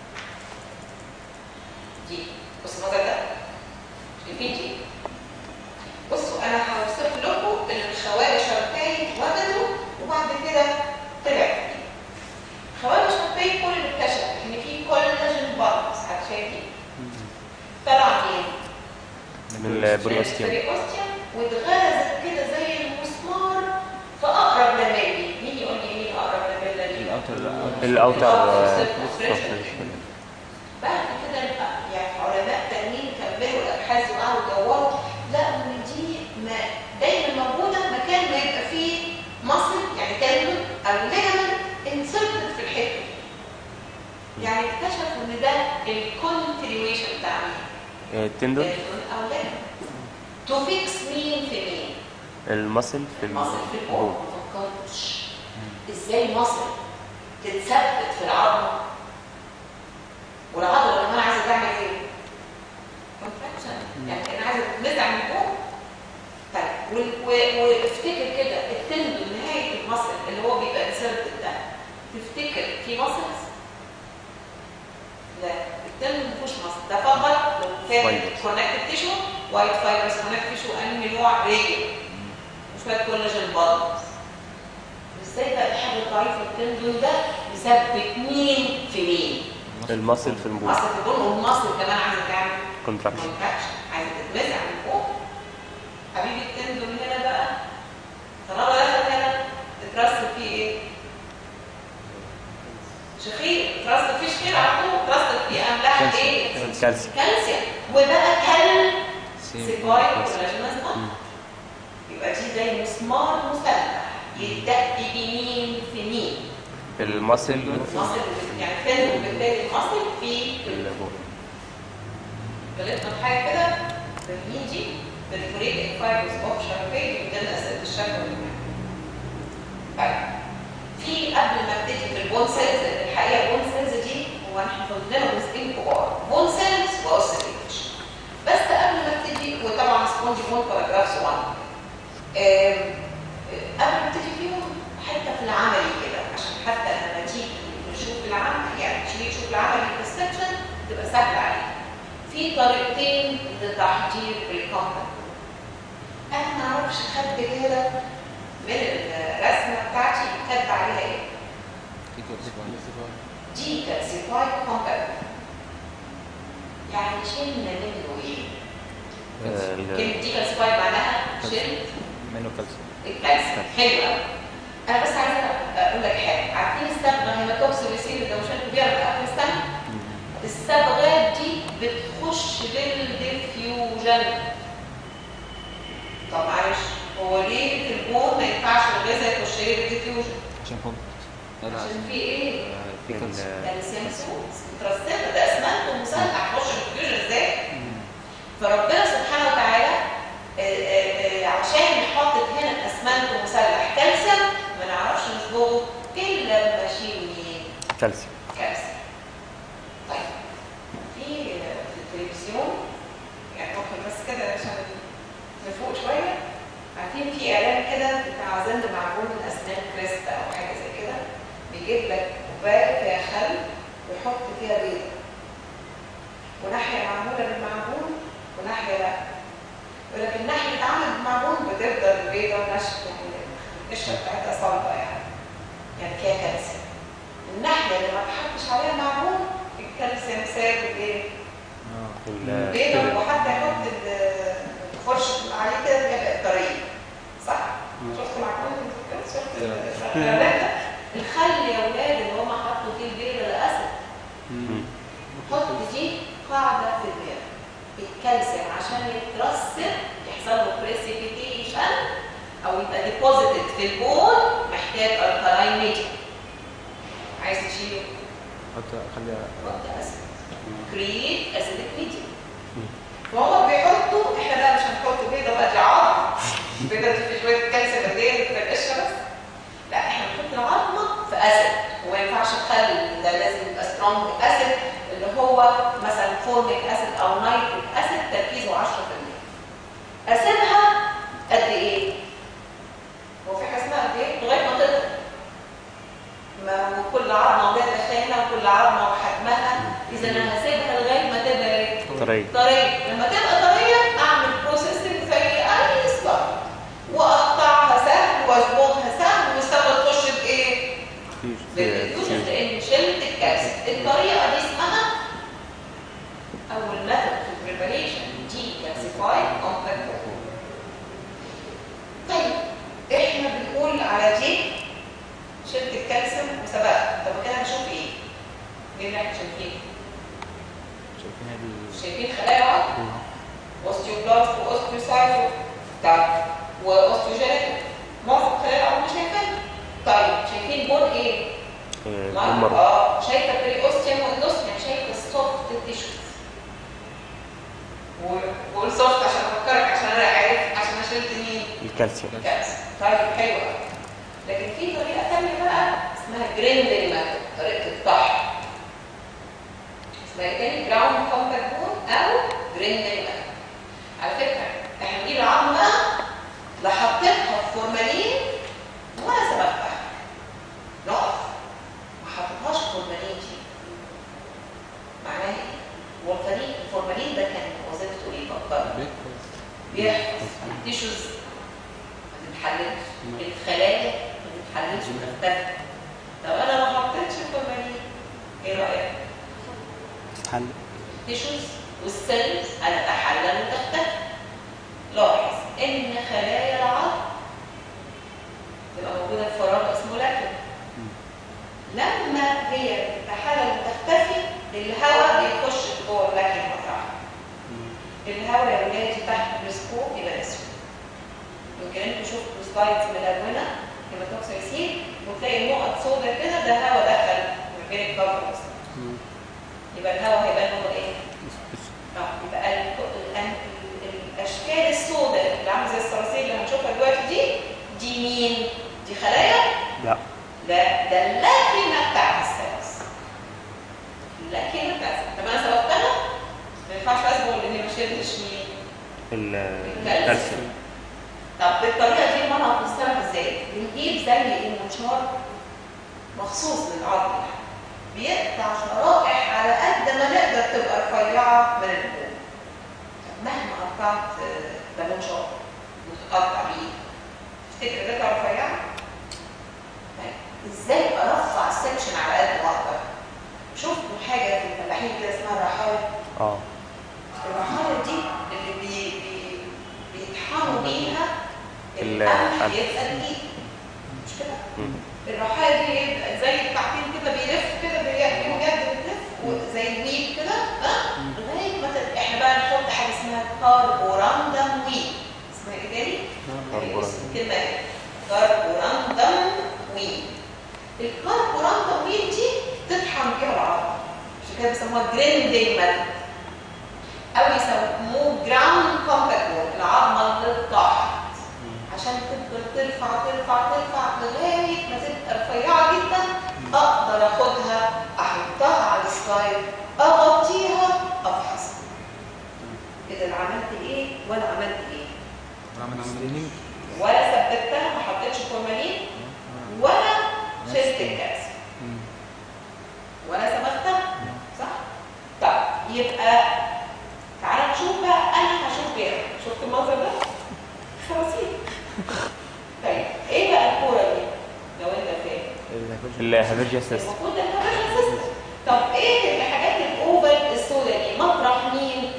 دي بصوا المنظر ده شايفين دي؟ بصوا انا هوصف لكم ان الخواجه شارباي وجدوا وبعد كده طلع خواجه شارباي كل اللي اكتشف ان في كولاجين بارز. حد شايفين؟ طلع منين؟ من البريوستيوم واتغرزت كده زي المسمار في اقرب للميل. مين يقول لي مين اقرب للميل دي؟ الاوتر بعد كده يعني علماء تانيين كملوا الابحاث وقعدوا يدوروا لقوا ان دي دايما موجوده مكان ما يبقى فيه مصل يعني تندون او ليجمنت انسرتد في الحته دي. يعني اكتشفوا ان ده الكونتينيويشن بتاع مين؟ التندون او ليجمنت تو فيكس مين في مين؟ المصل في المصل في البول. ما فكرتش ازاي المصل تتثبت في العظمه والعضله لما انا عايزه تعمل ايه؟ كونتراكشن. يعني انا عايزه تتمزع من فوق. طيب وافتكر كده التندون نهايه المصل اللي هو بيبقى انسرتد ده تفتكر في مصلز؟ لا التندون ما فيهوش مصل، ده فقط لو كان كونكتد تيشو وايت فايبرز كونكتد تيشو انهي نوع ريجل وشويه كولاجين بادز. ازاي بقى الحاجه الضعيفه التندون ده يثبت مين في مين؟ المصل في البول. المصل في البول والمصل كمان عايزه تعمل كونتراكشن عايزه تتمزع من فوق. حبيبي التندون هنا بقى طالما دخل هنا تترسب فيه ايه؟ شخير. ترسب فيه شخير على طول. ترسب فيه املاح ايه؟ كالسيوم. وبقى سيباي كولاجينز. يبقى دي زي مسمار مسلح يدق بمين في مين؟ المصل يعني التندون بالتالي المصل في البول. غلطنا في حاجه كده بالميدي بالفريق فايبرز اوف شارباي وده الاسئله الشكوى. طيب في قبل ما ابتدي في البون سيلز، الحقيقه البون سيلز دي هو احنا فضلنا جزئين كبار بون سيلز واوسيليتش. بس قبل ما ابتدي وطبعا سبونجي بون باراجراف 1 قبل ما ابتدي فيهم حته في العملي كده عشان حتى لما تيجي نشوف العمل يعني تيجي تشوف العملي في السكشن تبقى سهله عليك. في طريقتين لتحضير الكومباكت. انا ما اعرفش خدت كده من الرسمه بتاعتي كاتبه عليها ايه؟ دي كالسيفاي كومباكت. يعني شلنا منه ايه؟ كلمه دي كالسيفاي معناها شلت منه كالسيوم. الكالسيوم. حلو قوي. انا بس عايزه اقول لك حاجه. عارفين الصبغه هيماتوكسي ويسيل الدوشات بيها في اخر السنه؟ الصبغات دي بتخش بالديفيوجن. طب معلش هو ليه في البون ما ينفعش الغذاء يخش ليه بالديفيوجن؟ عشان كومباكت. عشان في ايه؟ في كالسيوم. كالسيوم سولز مترسبه، ده اسمنت ومسلح، خش الفيوجن ازاي؟ فربنا سبحانه وتعالى عشان حاطط هنا اسمنت ومسلح كالسيوم ما نعرفش نصبغه الا لما نشيل مين؟ كالسيوم. كالسيوم. طيب في التلفزيون يعني ممكن بس كده عشان نفوق شويه، عارفين في اعلان كده بتاع زند معجون الاسنان كريست او حاجه زي كده، بيجيب لك كوبايه فيها خل ويحط فيها بيضه، وناحيه معموله بالمعجون وناحيه لا. يقول لك الناحيه اللي اتعملت بالمعجون بتفضل البيضه ناشفه، يعني القشره بتاعتها صلبه يعني فيها كالسيوم. الناحيه اللي ما اتحطش عليها معجون الكالسيوم ساب الايه؟ البيضه، وحتى يحط الفرشه عليه كده يبقى طريه. صح؟ شفت معجون؟ شفت الخل يا ولاد اللي هم حطوا فيه البيضه ده اسد. حط دي قاعده في البيضه، الكالسيوم عشان يترسب يحصل له بريسيبيتيشن او يبقى ديبوزيتد في البول محتاج الكالاين ميديا. عايز تشيله؟ حط اسيد، كريت اسيدك ميديا. وهم بيحطوا، احنا بقى مش هنحط بيضه بقى، دي عظم. البيضه دي في شويه كالسيوم قد ايه كده القشره بس. لا احنا بنحط العظمه في اسيد، وما ينفعش نخلي ده، لازم يبقى سترونج اسيد اللي هو مثلا فورميك اسيد او نايتريك اسيد تركيزه 10%. اسيبها قد ايه؟ هو في حاجه اسمها قد ايه؟ لغايه ما تقدر. ما كل عظمه ولاد دخلها وكل عظمه وحجمها، اذا انا هسيبها لغايه ما تبقى ايه؟ طريه. لما تبقى طريه اعمل بروسيسنج زي اي سلايد، واقطعها سهل واصبغها سهل، والسبب تخش بايه؟ بالفيوجن، لان شلت الكالسيوم. الطريقه دي اسمها اول ميثود في البريباريشن دي كالسيفايد كومباكت. طيب احنا بنقول على دي شلت الكالسيوم وسبقها، طب كده هنشوف ايه؟ ايه اللي احنا شايفينه؟ شايفين خلايا عظم، اوستيوبلاست واوستيوسايت واوستيوجينيك، معظم خلايا العظم شايفينها. طيب شايفين بون ايه؟ شايفه بريوستيوم واندوستيوم، شايفه السوفت تيشوز. وقول سوفت عشان افكرك، عشان انا عارف، عشان انا شلت مين؟ الكالسيوم. طيب حلو قوي. لكن في طريقه ثانيه بقى اسمها جريندنج ميثود، طريقه الطحن. اسمها ايه تاني؟ جراوند كومباكت بون او جريندنج ميثود. على فكره احنا نجيب العظم بقى، لا حطيتها في فورمالين ولا سبقتها، نقف. ما حطيتهاش في فورمالين دي معناها ايه؟ الفورمالين ده كان وظيفته ايه؟ فكرنا بيحفظ التيشوز ما تتحللش، الخلايا ما تتحللش وتختفي. طب انا ما حطيتش فورمالين، ايه رايك؟ تتحلل التيشوز والسيلز هتتحلل وتختفي. لاحظ ان خلايا العظم تبقى موجوده في فراغ اسمه لاكن. لما هي تتحلل وتختفي الهواء بيخش جوه اللاكن مطرح. الهواء يا ولادي تحت الميكروسكوب يبقى اسود. يمكن انتوا شفتوا سلايدز ملونه هيماتوكسيسين وتلاقي نقط سوداء كده، ده هواء دخل ما بين الكفر اصلا. يبقى الهواء هيبان هو ايه؟ يبقى الاشكال السوداء اللي عامله زي الصراصير اللي هنشوفها دلوقتي دي مين؟ دي خلايا؟ لا ده اللاكنه بتاعت السيلز. اللاكنه بتاعت السيلز. طب انا سبقتها؟ ما ينفعش اصبغ لاني ما شلتش مين؟ الكالسيوم. طب بالطريقه دي ما هنفسرها ازاي؟ بنجيب زي المنشار مخصوص للعظم، بيقطع شرائح على قد ما نقدر تبقى رفيعه من البون. مهما قطعت ده منشار وتقطع بيه، تفتكر تطلع رفيعه؟ طيب ازاي ارفع السكشن على قد ما اقدر؟ شفتوا حاجه في الفلاحين كده اسمها الرحايا؟ الرحايا دي اللي بيطحنوا بيها القمح يبقى دقيق، مش كده؟ الرحايا دي يبقى زي التعقيم كده، بيلف كده بيلف زي الويل كده، لغايه ما احنا بقى نحط حاجه اسمها كاربوراندم ويل. اسمها ايه تاني؟ كلمه كاربوراندم ويل. الكاربورانتم ويل دي تطحن فيها العظم، عشان كده بيسموها جريندنج ميثود، او يسموه جراوند كومباكت، العظمه اللي اتطحنت عشان تفضل ترفع ترفع ترفع لغايه ما تبقى رفيعه جدا، اقدر اخدها احطها على السلايد اغطيها افحصها. كده انا عملت ايه ولا عملت ايه؟ ولا ثبتها، ما حطيتش فورمالين، ولا شلت الكاس، ولا سبختها، صح؟ طب يبقى تعالى نشوف بقى، انا هشوف غيرها. شفت المنظر ده؟ خلاصين. طيب ايه بقى الكوره دي؟ لو انت فاهم الهافيرجيا سيستم. المفروض الهافيرجيا سيستم. طب ايه الحاجات الاوفال السوداء دي؟ مطرح مين؟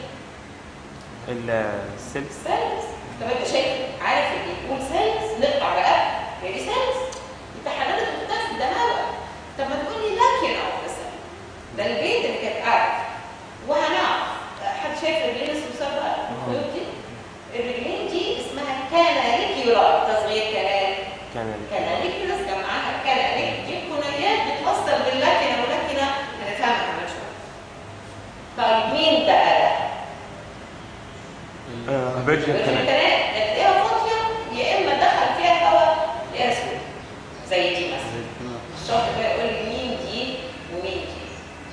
السيلز. سيلز. طب انت شايف، عارف اللي يقول سيلز نقطع رقبته، هي دي سيلز. انت حضرتك بتحس الدماغ. طب ما تقول لي لاكن او مثلا ده البيت اللي كانت قاعده. وهنعرف، حد شايف رجلين السوسار بقى؟ الخيوط دي، الرجلين دي اسمها كاناليكيولار، تصغير كاناليكيولس جمعها كاناليك، دي كنيات بتوصل باللاكنه، واللاكنه هنفهمها كمان شويه. طيب مين ده هافيرجيا كانال. تلاقيها فاضيه، يا اما دخل فيها هواء يا اسود، زي دي مثلا. الشاطر بقى يقول لي مين دي ومين دي.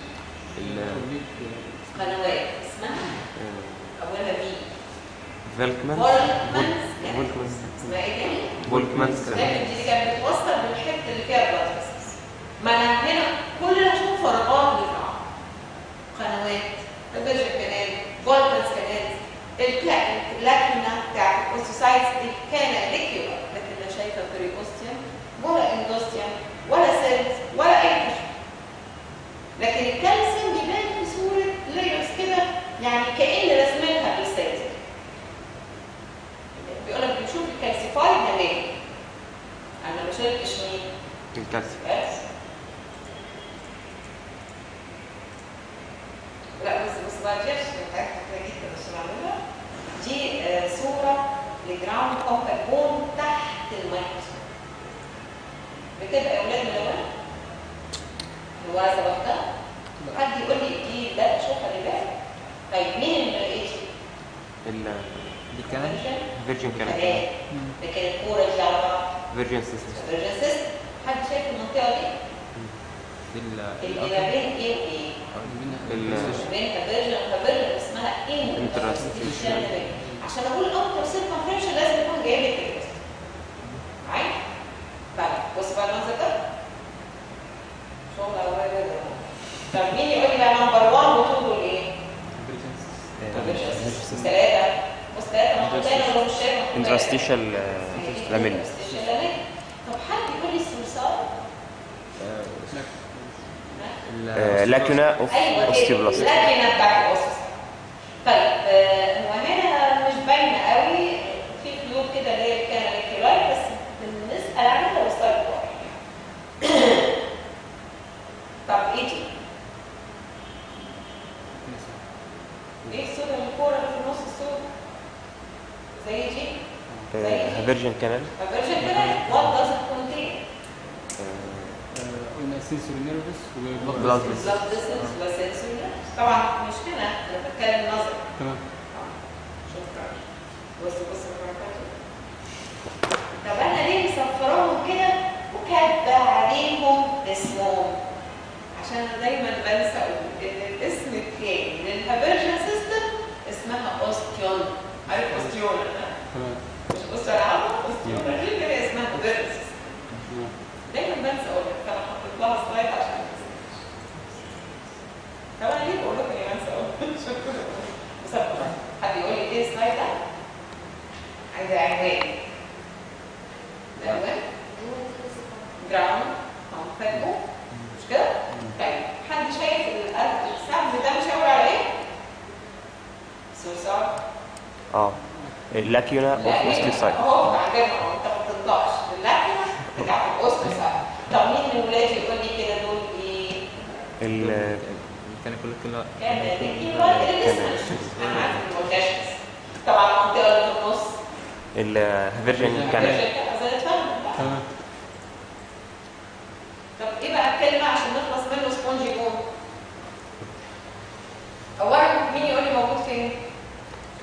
قنوات اسمها اولها في فولكمانز. اسمها ايه تاني؟ فولكمانز. دي اللي كانت بتوصل بالحته اللي فيها بلاد فيسلز. ما انا هنا كل اللي هشوف فراغات للعظم، قنوات، هافيرجيا كانال، فولكمانز كانال، اللاكنه بتاعت الاوستيوسايتس دي كان ليكيولار، لكن لا شايفه بريوستيوم ولا اندوستيوم ولا سيلز ولا اي حاجه. لكن الكالسيوم بيبان في صوره لايرز كده، يعني كأن رسمتها بالسيلز. بيقول لك بنشوف الكالسيفايد هناك. انا ما شلتش مين؟ الكالسيوم. لا بص بقى دي حاجه كتير جدا عشان اعملها. دي صوره لجراوند كومباكت بون تحت الميكروسكوب. بتبقى يا اولاد ملونه ولا سبقتها؟ حد يقول لي دي لا شوفها دي بالك. طيب مين اللي لقيتي؟ الكانال. فيرجن كانال. لكن الكوره دي على بعض فيرجن سيستم. فيرجن سيستم. حد شايف المنطقه دي؟ اللي ما بين ايه وايه؟ بين فيرجن وفيرجن اسمها انترستيشن. عشان اقول اوتر سيركمفرنشال لازم يكون جايب لك الكريست. معايا؟ طيب بص بقى المنظر ده. شغل قريب ده. طب مين يقول لي بقى نمبر 1 وطوله ايه؟ ثلاثة. بص ثلاثة محطوطين ولا مش شايف؟ انترستيشال لاميلا. طب حد يقول لي السمسار؟ لاكونا اوف اوستيوبلاست. لاكونا بتاعت الاوستيوبلاست. طيب هو هنا مش باينه قوي، في خيوط كده اللي هي الكاناليكيولار، بس بنسال عنها والسلايد واضح. طب ايه دي؟ ايه الصوره الكوره اللي في النص السود؟ زي دي؟ هافيرجن كانال. هافيرجن كانال. وات داز ات كونتين؟ قلنا سنسوري نيرفس وبلاد فيسلز وسنسوري نيرفس. طبعا مش هنا، انا بتكلم نظري. تمام. شكرا. بص طب انا ليه مصفراهم كده وكاتبه عليهم اسمهم؟ عشان انا دايما بنسى اقول ان الاسم الثاني للهافيرجن سيستم اسمها اوستيون. عارف اوستيون؟ تمام. مش اوستيون العظم، اوستيون دي كده اسمها هافيرجن سيستم. دايما بنسى اقول لك، انا حطيت لها سلايد عشان طبعا ليه بقول لك اني بنسى اقول شكرا. بصراحه حد يقول لي ايه السلايد ده؟ عايزه عنوان. العنوان جراوند كومباكت بون، مش كده؟ طيب حد شايف السهم ده مشاور على ايه؟ صرصار. اللاكيونا اوف اوستيوسايت. اهو عندنا اهو، انت ما بتطلعش اللاكيونا بتاعت الاوستيوسايت. طب مين من ولادي يقول لي كده دول ايه؟ كان كله كان انا عارف ما قلتهاش. طبعا المنطقه اللي في النص الهافيرجن كانال. تمام. طب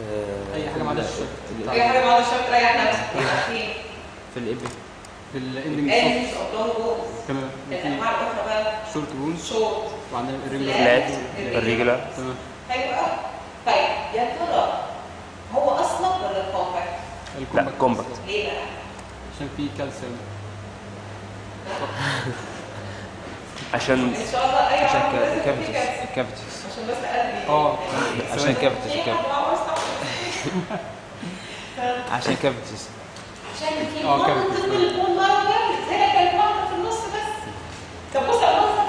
اي حاجه ما عدا الشوط اي حاجه بعد الشرط ريح نفسك يبقى فين؟ في الايبك في الاندنج اندز اوف لونج بونز. تمام. الانواع الاخرى بقى شورت بونز شورت وعندنا الريجولار فلات الريجولار. تمام. حلو قوي. طيب يا ترى هو اصلا ولا الكومباكت؟ لا كومباكت. ليه بقى؟ عشان فيه كالسيوم عشان ان شاء الله اي عشان عمل لازم يكون فيه كالسيوم. الكافيتيز عشان بس قلبي عشان كافيتيز في حد معاه وسط؟ عشان كافيتيز عشان في كابتن. منطق البون مارو جامد هنا كانت واحده في النص بس. طب بص على المنظر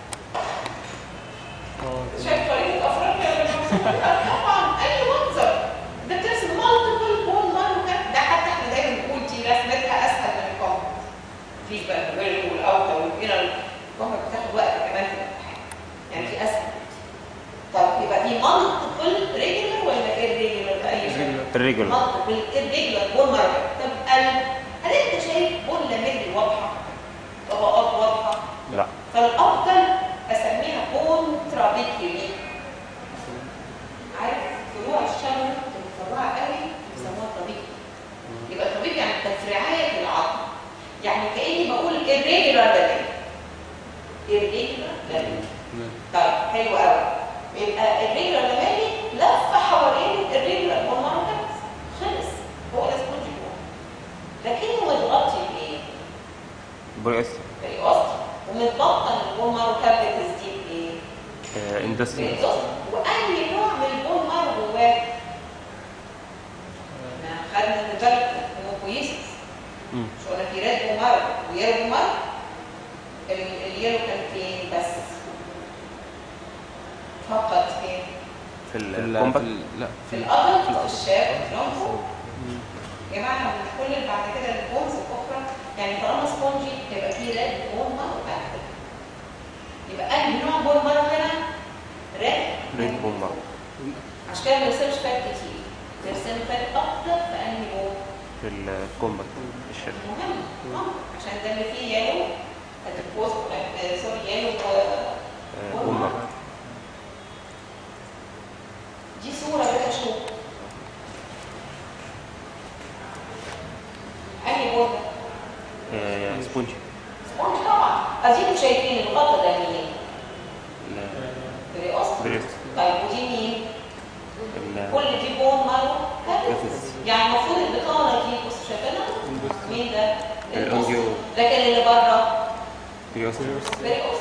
شايف طريقه افريقيا طبعا اي منظر ده بترسم مالتيبل بون مارو ده حتى احنا دايما بنقول دي رسمتها اسهل من الكومباكت. في بقى الويل والاوتر والانر الكومباكت بتاخد وقت كمان في الامتحان يعني في اسهل. طب يبقى دي مالتيبل ريجولار ولا غير ريجولار باي شكل؟ الريجولار. مالتيبل الريجولار بون مارو. طب هل انت شايف بون لاميلي واضحه؟ طبقات واضحه؟ لا. فالافضل اسميها بون ترابيكيولي. عارف فروع الشجره متفرعه قوي بيسموها ترابيكي. يبقى الترابيكي يعني تفريعات العظم. يعني كاني بقول الريجولار لاميلي. الريجولار لاميلي. طيب حلو قوي. يبقى الريجولار لاميلي لف حوالين الريجولار بون مارو خلص. هو ده سبونجي بون. لكنه متغطي بايه؟ بوليستر. بالأسطر. ومتبطن البون مارو كابيتس دي بايه؟ اندستري. بالأسطر. وأي نوع من البون مارو جواه؟ خدنا الديفلوبمنت هيموبويسيس. مش قلنا في ريد بون مارو ويلو بون مارو؟ اليلو كان فين بس؟ فقط فين؟ في الكومباكت. لا في الأدلت في الشاب في الأنفو. يا جماعه احنا كل اللي بعد كده البونز الاخرى يعني طالما سبونجي هيبقى فيه ريد بون مارو اكتر. يبقى انهي نوع بون مارو هنا؟ ريد بون مارو. عشان كده ما بنرسمش فات كتير. نرسم فات اكتر في انهي بون؟ في الكومباكت الشرق. مهم عشان ده اللي فيه يالو البوست سوري يالو بون مارو. دي صوره كده شوف انهي بون؟ سبونجي. سبونج طبعا. اديكم شايفين الغطا ده مين؟ بريوست. طيب ودي مين؟ كل دي بون مارو كابيتس. يعني المفروض البطانه دي بص شايفينها؟ مين ده؟ الاونجيو. لكن اللي بره بريوست. بريوست.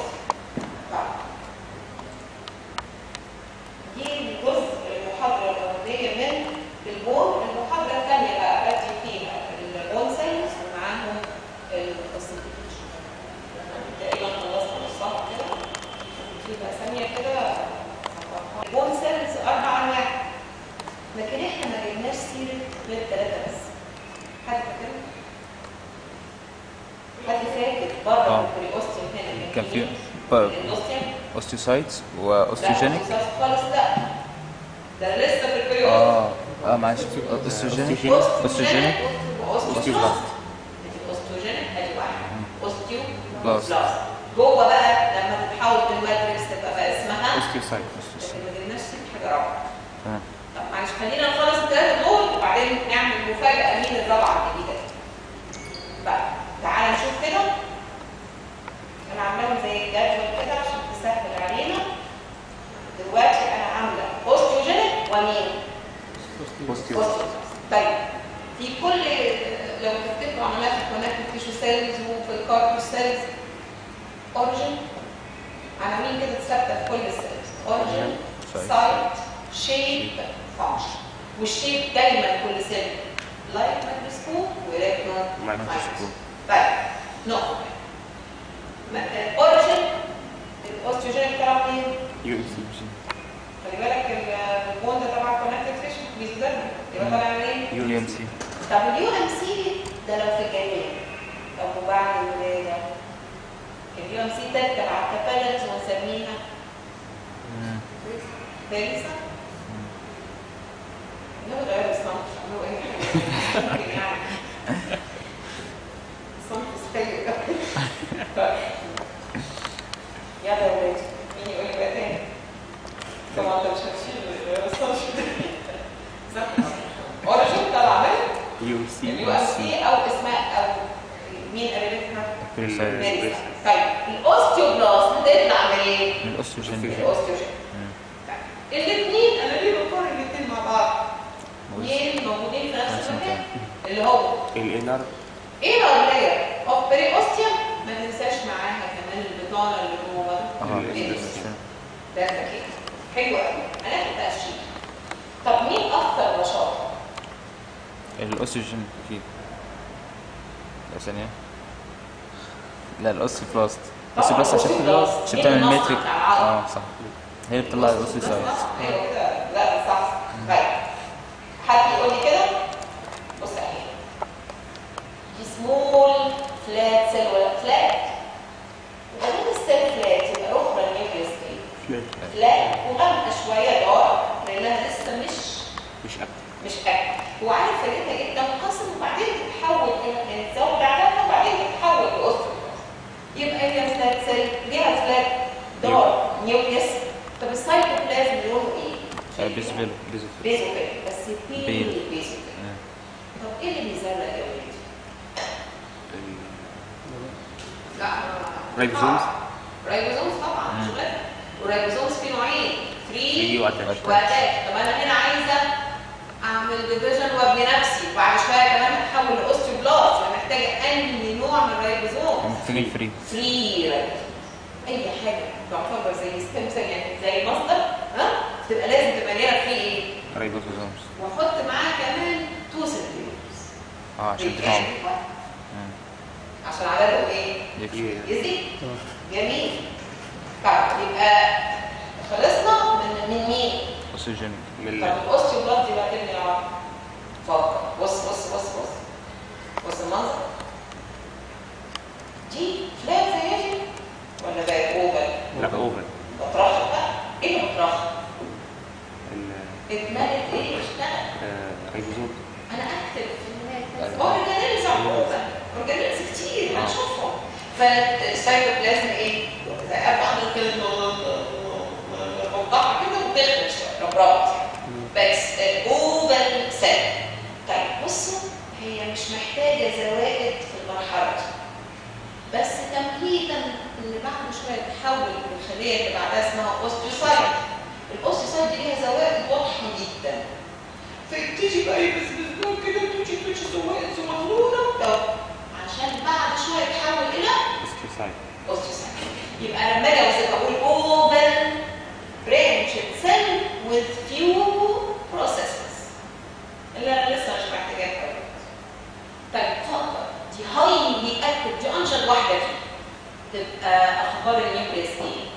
دي الجزء المحاضره الاولانيه من البون. المحاضره الثانيه بقى بدي فيها البون سيلز ومعاهم التصنيف. تقريبا خلصنا نصها كده. في بقى ثانيه كده. البون سيلز 4 انواع. لكن احنا ما جبناش سيره غير 3 بس. حد فاكر؟ حد فاكر بره البريوستيوم هنا كان في الاوستيوم؟ اوستيوسايتس واوستيوجينيك. خالص لا. ده لسه في البريوستيوم. معلش اوستيوجينيك اوستيوجينيك اوستيوبلاست. اوستيوجينيك ادي واحد. اوستيو بلاست. جوه بقى لما تتحول بالماتريكس تبقى بقى اسمها اوستيوسايت. لكن ما جبناش حاجه رابعه. تمام. طب معلش خلينا نخلص الثلاثه دول وبعدين نعمل مفاجاه مين الرابعه الجديده دي. بقى تعالى نشوف كده. انا عاملاهم زي الجدول كده عشان تسهل علينا. دلوقتي انا عامله اوستيوجينيك ومين؟ اوستيو. طيب في كل لو تفتكروا عملناها في الكونكتيف تيشو سيلز وفي الكارتوج سيلز اوريجين عناوين كده ثابته في كل السيلز. اوريجين، سايت، شيب، فانكشن. والشيب دايما كل سيل لايت مايكروسكوب والكترون مايكروسكوب. طيب نقطه الاوريجين الاوستيوجينيك بتاعه مين؟ يو ام سي. خلي بالك البون ده تبع الكونكتيف تيشو بيزداد يبقى طالع منين؟ يو ام سي. طب اليو ام سي ده لو في الجنين طب وبعد الولاده اليو ام سي تركب على الكابيلز ونسميها بيلسا. نقول غير الصنف عملوا اي حاجه يعني الصنف سيء. يلا يا ولاد مين يقول لي بقى تاني؟ طبعا انت مش هتشيل الصنف ده. بريسايت. طيب الاوستيوبلاست هتطلع منين؟ من الاوستروجين. الاوستيوجين. الاثنين انا ليه بقارن الاثنين مع بعض؟ اثنين موجودين في نفس المكان اللي هو الانر ايه اللاير اوف بري اوستيوم. ما ننساش معاها كمان البطانه اللي جوه الاوستيوم. ده ذكي حلو قوي. هناخد بقى الشيء. طب مين اكثر نشاطا؟ الاوستروجين اكيد. ثانية. لا الاوستيوبلاست. الاوستيوبلاست عشان بتعمل ماتريك. صح. هي بتطلع الاوستيوسايت. ايوه كده. لا صح. طيب حد يقول لي كده؟ بص اهي دي سمول فلات سيل ولا فلات؟ وبعدين السيل فلات يبقى اخرى النيوكليس ايه؟ فلات وغامقه شويه دار لانها لسه مش اكتف. وعارف فائدتها جدا تنقسم وبعدين تتحول الى تزود عددها وبعدين تتحول لاوستيوبلاست. يبقى هي فلات سيل ليها فلات دار نيوكليس. طب السايتوبلازم لونه ايه؟ بيزوفيل. بيزوفيل بس بيل بيزوفيل. طب ايه اللي بيزرق يا ولادي؟ لا رايبوزومز. رايبوزومز طبعا مش غير. والرايبوزومز في نوعين فري واتاك. طب انا هنا عايزه اعمل ديفيجن وابني نفسي وبعد شويه كمان هتحول لاوستيوبلاست. انا محتاجه انهي نوع من الرايبوزوم؟ محتاجين فري رايبوزوم. اي حاجه تعتبر زي ستيم سيل يعني زي مصدر تبقى لازم تبقى ليها فيه ايه؟ رايبوزومز. واحط معاه كمان 2 سنتيمتر عشان تفهم. عشان عدده ايه؟ يزيد. جميل. طيب يبقى خلصنا من مين؟ اوستروجين. طب الاوستيوبلاست دي بقى تبني يا عم. فكر. بص بص المنظر. دي فلات زي دي ولا بقت اوفل؟ لا اوفل. بطرخها بقى. ايه اللي بطرخها؟ اتملت ايه؟ اشتغل. رايبوزوم. انا اكتب في النهايه اورجانيلز عموما. اورجانيلز كتير هنشوفهم. فالسايتوبلازم ايه؟ زي بعض الكلمه موضحه كده وبتغلط شويه ربرات بس اوفل سيل. طيب بصوا هي مش محتاجه زوائد في المرحله دي. بس تمهيدا اللي بعد شويه تحول للخليه اللي بعدها اسمها اوستيوسايت. الاوستيوسايت دي ليها زوائد واضحه جدا. فبتيجي بقى يبزبز دول كده تيجي زوائد مخلوطه. طب عشان بعد شويه تحول الى اوستيوسايت. يبقى لما اجي اوصف اقول اوفل branched cell with few processes اللي انا لسه مش محتاجاها قوي. طيب فكر دي هايلي اكتف. دي انشط واحده دي تبقى اخبار النيوكليس ايه؟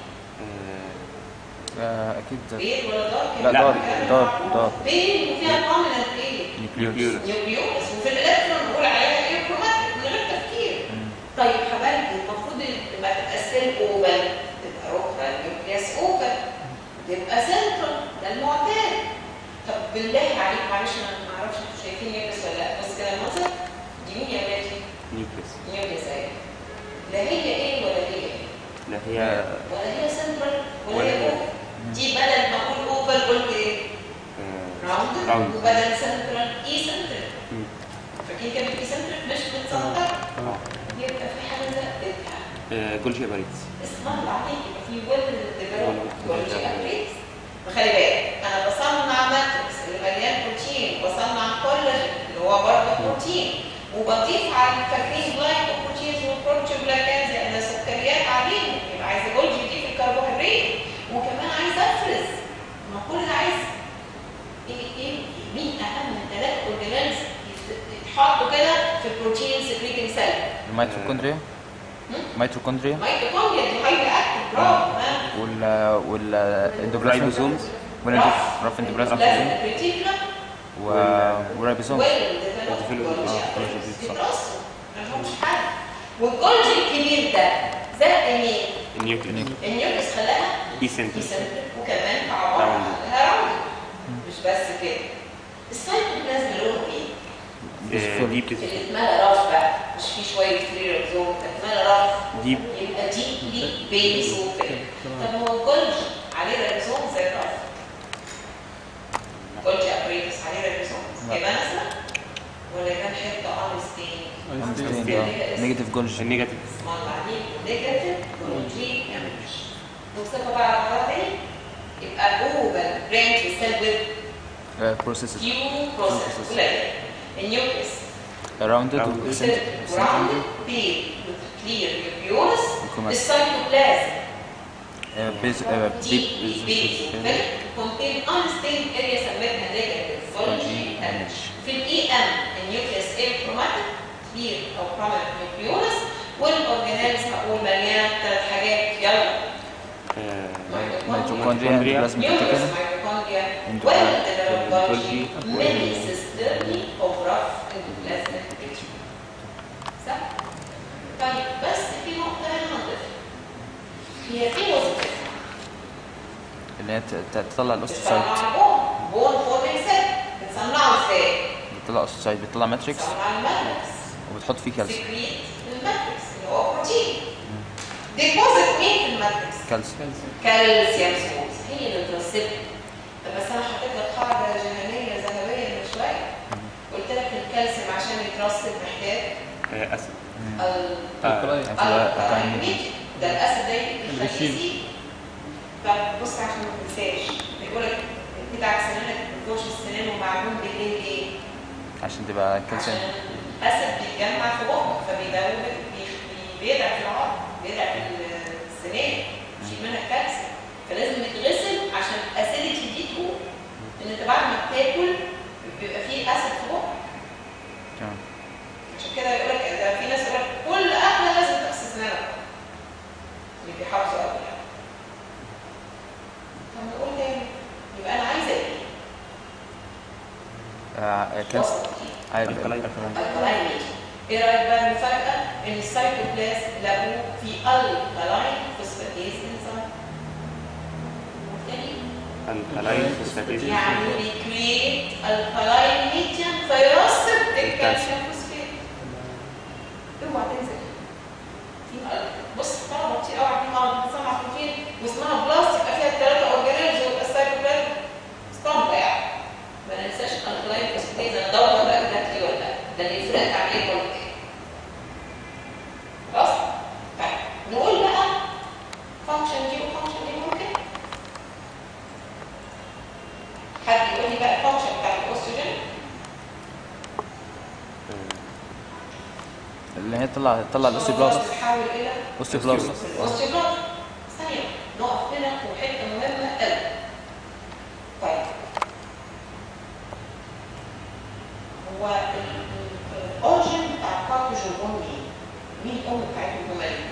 اكيد بيل ولا دار؟ لا دار. بيل وفيها كومننت ايه؟ نيوكليوس. وفي الالكترون نقول عليها ايه؟ كروماتيك من غير تفكير. طيب حبايبي المفروض لما تبقى السيل اوفل تبقى ركبه النيوكليس اوفل تبقى سنترال. ده المعتاد. طب بالله عليك معلش انا ما اعرفش انتوا شايفين نيوكليس ولا لا بس كده المنظر دي مين يا بنتي؟ نيوكليس اهي. لا هي ايه ولا هي ايه؟ لا هي ولا هي سنترال ولا هي اوفل. دي بدل ما اقول اوفل قلت ايه؟ راوند. وبدل سنترال اي سنترال. فاكرين كانت اي سنترال مش متسنتر. يبقى في حاجه زقتها. جولجي اباريتس. اسمها بعدين يبقى في ويل ديفلوب جولجي اباريتس. وخلي بالك انا بصنع ماتريكس اللي مليان بروتين وبصنع كولاجين اللي هو برضه بروتين وبضيف على فاكرين جلايكوبروتينز والبروتيوجلايكانز لان سكريات عليهم. يبقى عايزه جولجي دي في الكربوهيدرات وكمان عايزه افرز. ما كل ده عايز ايه مين اهم من 3 اورجانيلز يتحطوا كده في البروتين سكريتنج سيل؟ الميتوكوندريا. ميتوكوندريا دي هايلي اكتف. برافو. والاندوبلازموزومز. رف اندوبلازم والرايبوزوم. والجولجي الكبير ده زق مين؟ النيوكليس خلاها اي سنتر وكمان تعبر عليها راوند. مش بس كده. السايتوبلازم لونه ايه؟ دي اللي اتملى رف بقى مش في شويه فري ريزوم اتملى رف ديب. يبقى دي بيبي سوفيل. طب هو الجولجي عليه ريزوم زي الرف. جولجي ابريتس عليه ريزوم هيبقى مثلا ولا يبان حته unstained؟ نيجاتيف جولجي. النيجاتيف. اسمها عليك نيجاتيف جولجي ايمج. نوصفها بقى على مرة تاني. يبقى اوفال برانش سيل ويز بروسيسز. few processes قليل. النيوكليس راوندد grounded pale with clear nucleolus. السيتوبلازم contain unstained area سميتها negative Golgi image. في الاي ام النيوكليس ايكروماتيك كلير او prominent nucleolus. والاورجانيلز هقول مليان 3 حاجات يلا. ميتوكوندريا نيوكليس ميتوكوندريا والجولجي many cisternae of rough endoplasmic tissue. صح؟ طيب بس في نقطة هنا هنضيفها. هي في وظيفتها اللي هي تطلع الاوستوسايت. بون فورمينج سيل بتصنعه ازاي؟ بتطلع اوستوسايت، بتطلع ماتريكس بتصنع الماتريكس وبتحط فيه كالسيوم. سكريت الماتريكس اللي هو بروتين. ديبوزيت مين في الماتريكس؟ كالسيوم. كالسيوم سولز هي اللي بترسبها. بس انا حطيت لك قاعده جهنيه ذهبيه من شويه. قلت لك الكالسيوم عشان يترسب محتاج اسيد. ده الاسيد ده يخليه. طب بص عشان ما تنساش بيقول لك بتاعك سنانك بتفرش السنان ومعجون بالليل ليه؟ عشان تبقى كالسيوم. عشان الاسيد بيتجمع في بقك فبيدوب بيدعك العظم بيدعك السنان يشيل منها الكالسيوم فلازم يتغسل عشان الاسيديتي دي تروح. لان انت بعد ما بتاكل بيبقى فيه اسيد في بقك. عشان كده يقول لك ده في ناس يقول لك كل اكله لازم تغسل سنانك اللي بيحافظوا قوي. طب نقول تاني يبقى انا عايزه ايه؟ كالسيوم. الكلاين. ايه رايك بقى المفاجاه ان السيتوبلازم لقوه في الكلاين فوسفاتيز انزيم. تاني الكلاين فوسفاتيز يعني بيكريت الكلاين ميديم فيرسب الكالسيوم فوسفات. اوعى تنزل. بص طبعا كتير قوي عارفين بتصنع بروتين واسمها بلاست يبقى فيها 3 اورجانيلز ويبقى السيتوبلازم اسطمبه يعني. ما ننساش الكلاين فوسفاتيز انا ادور بقى ده كتير ولا لا. ده اللي يفرق عليه ولا ايه؟ خلاص؟ طيب نقول بقى فانكشن دي وفانكشن دي ممكن؟ حد يقول لي بقى الفانكشن بتاع الاوستروجين؟ اللي هي تطلع الاوستيوبلاست. بتحول الى اوستيوبلاست. الاوستيوبلاست. ثانيه نقف هنا وحته مهمه قوي. طيب هو الاورجن بتاع الكارتوجين بون مين الام بتاعته هما ايه؟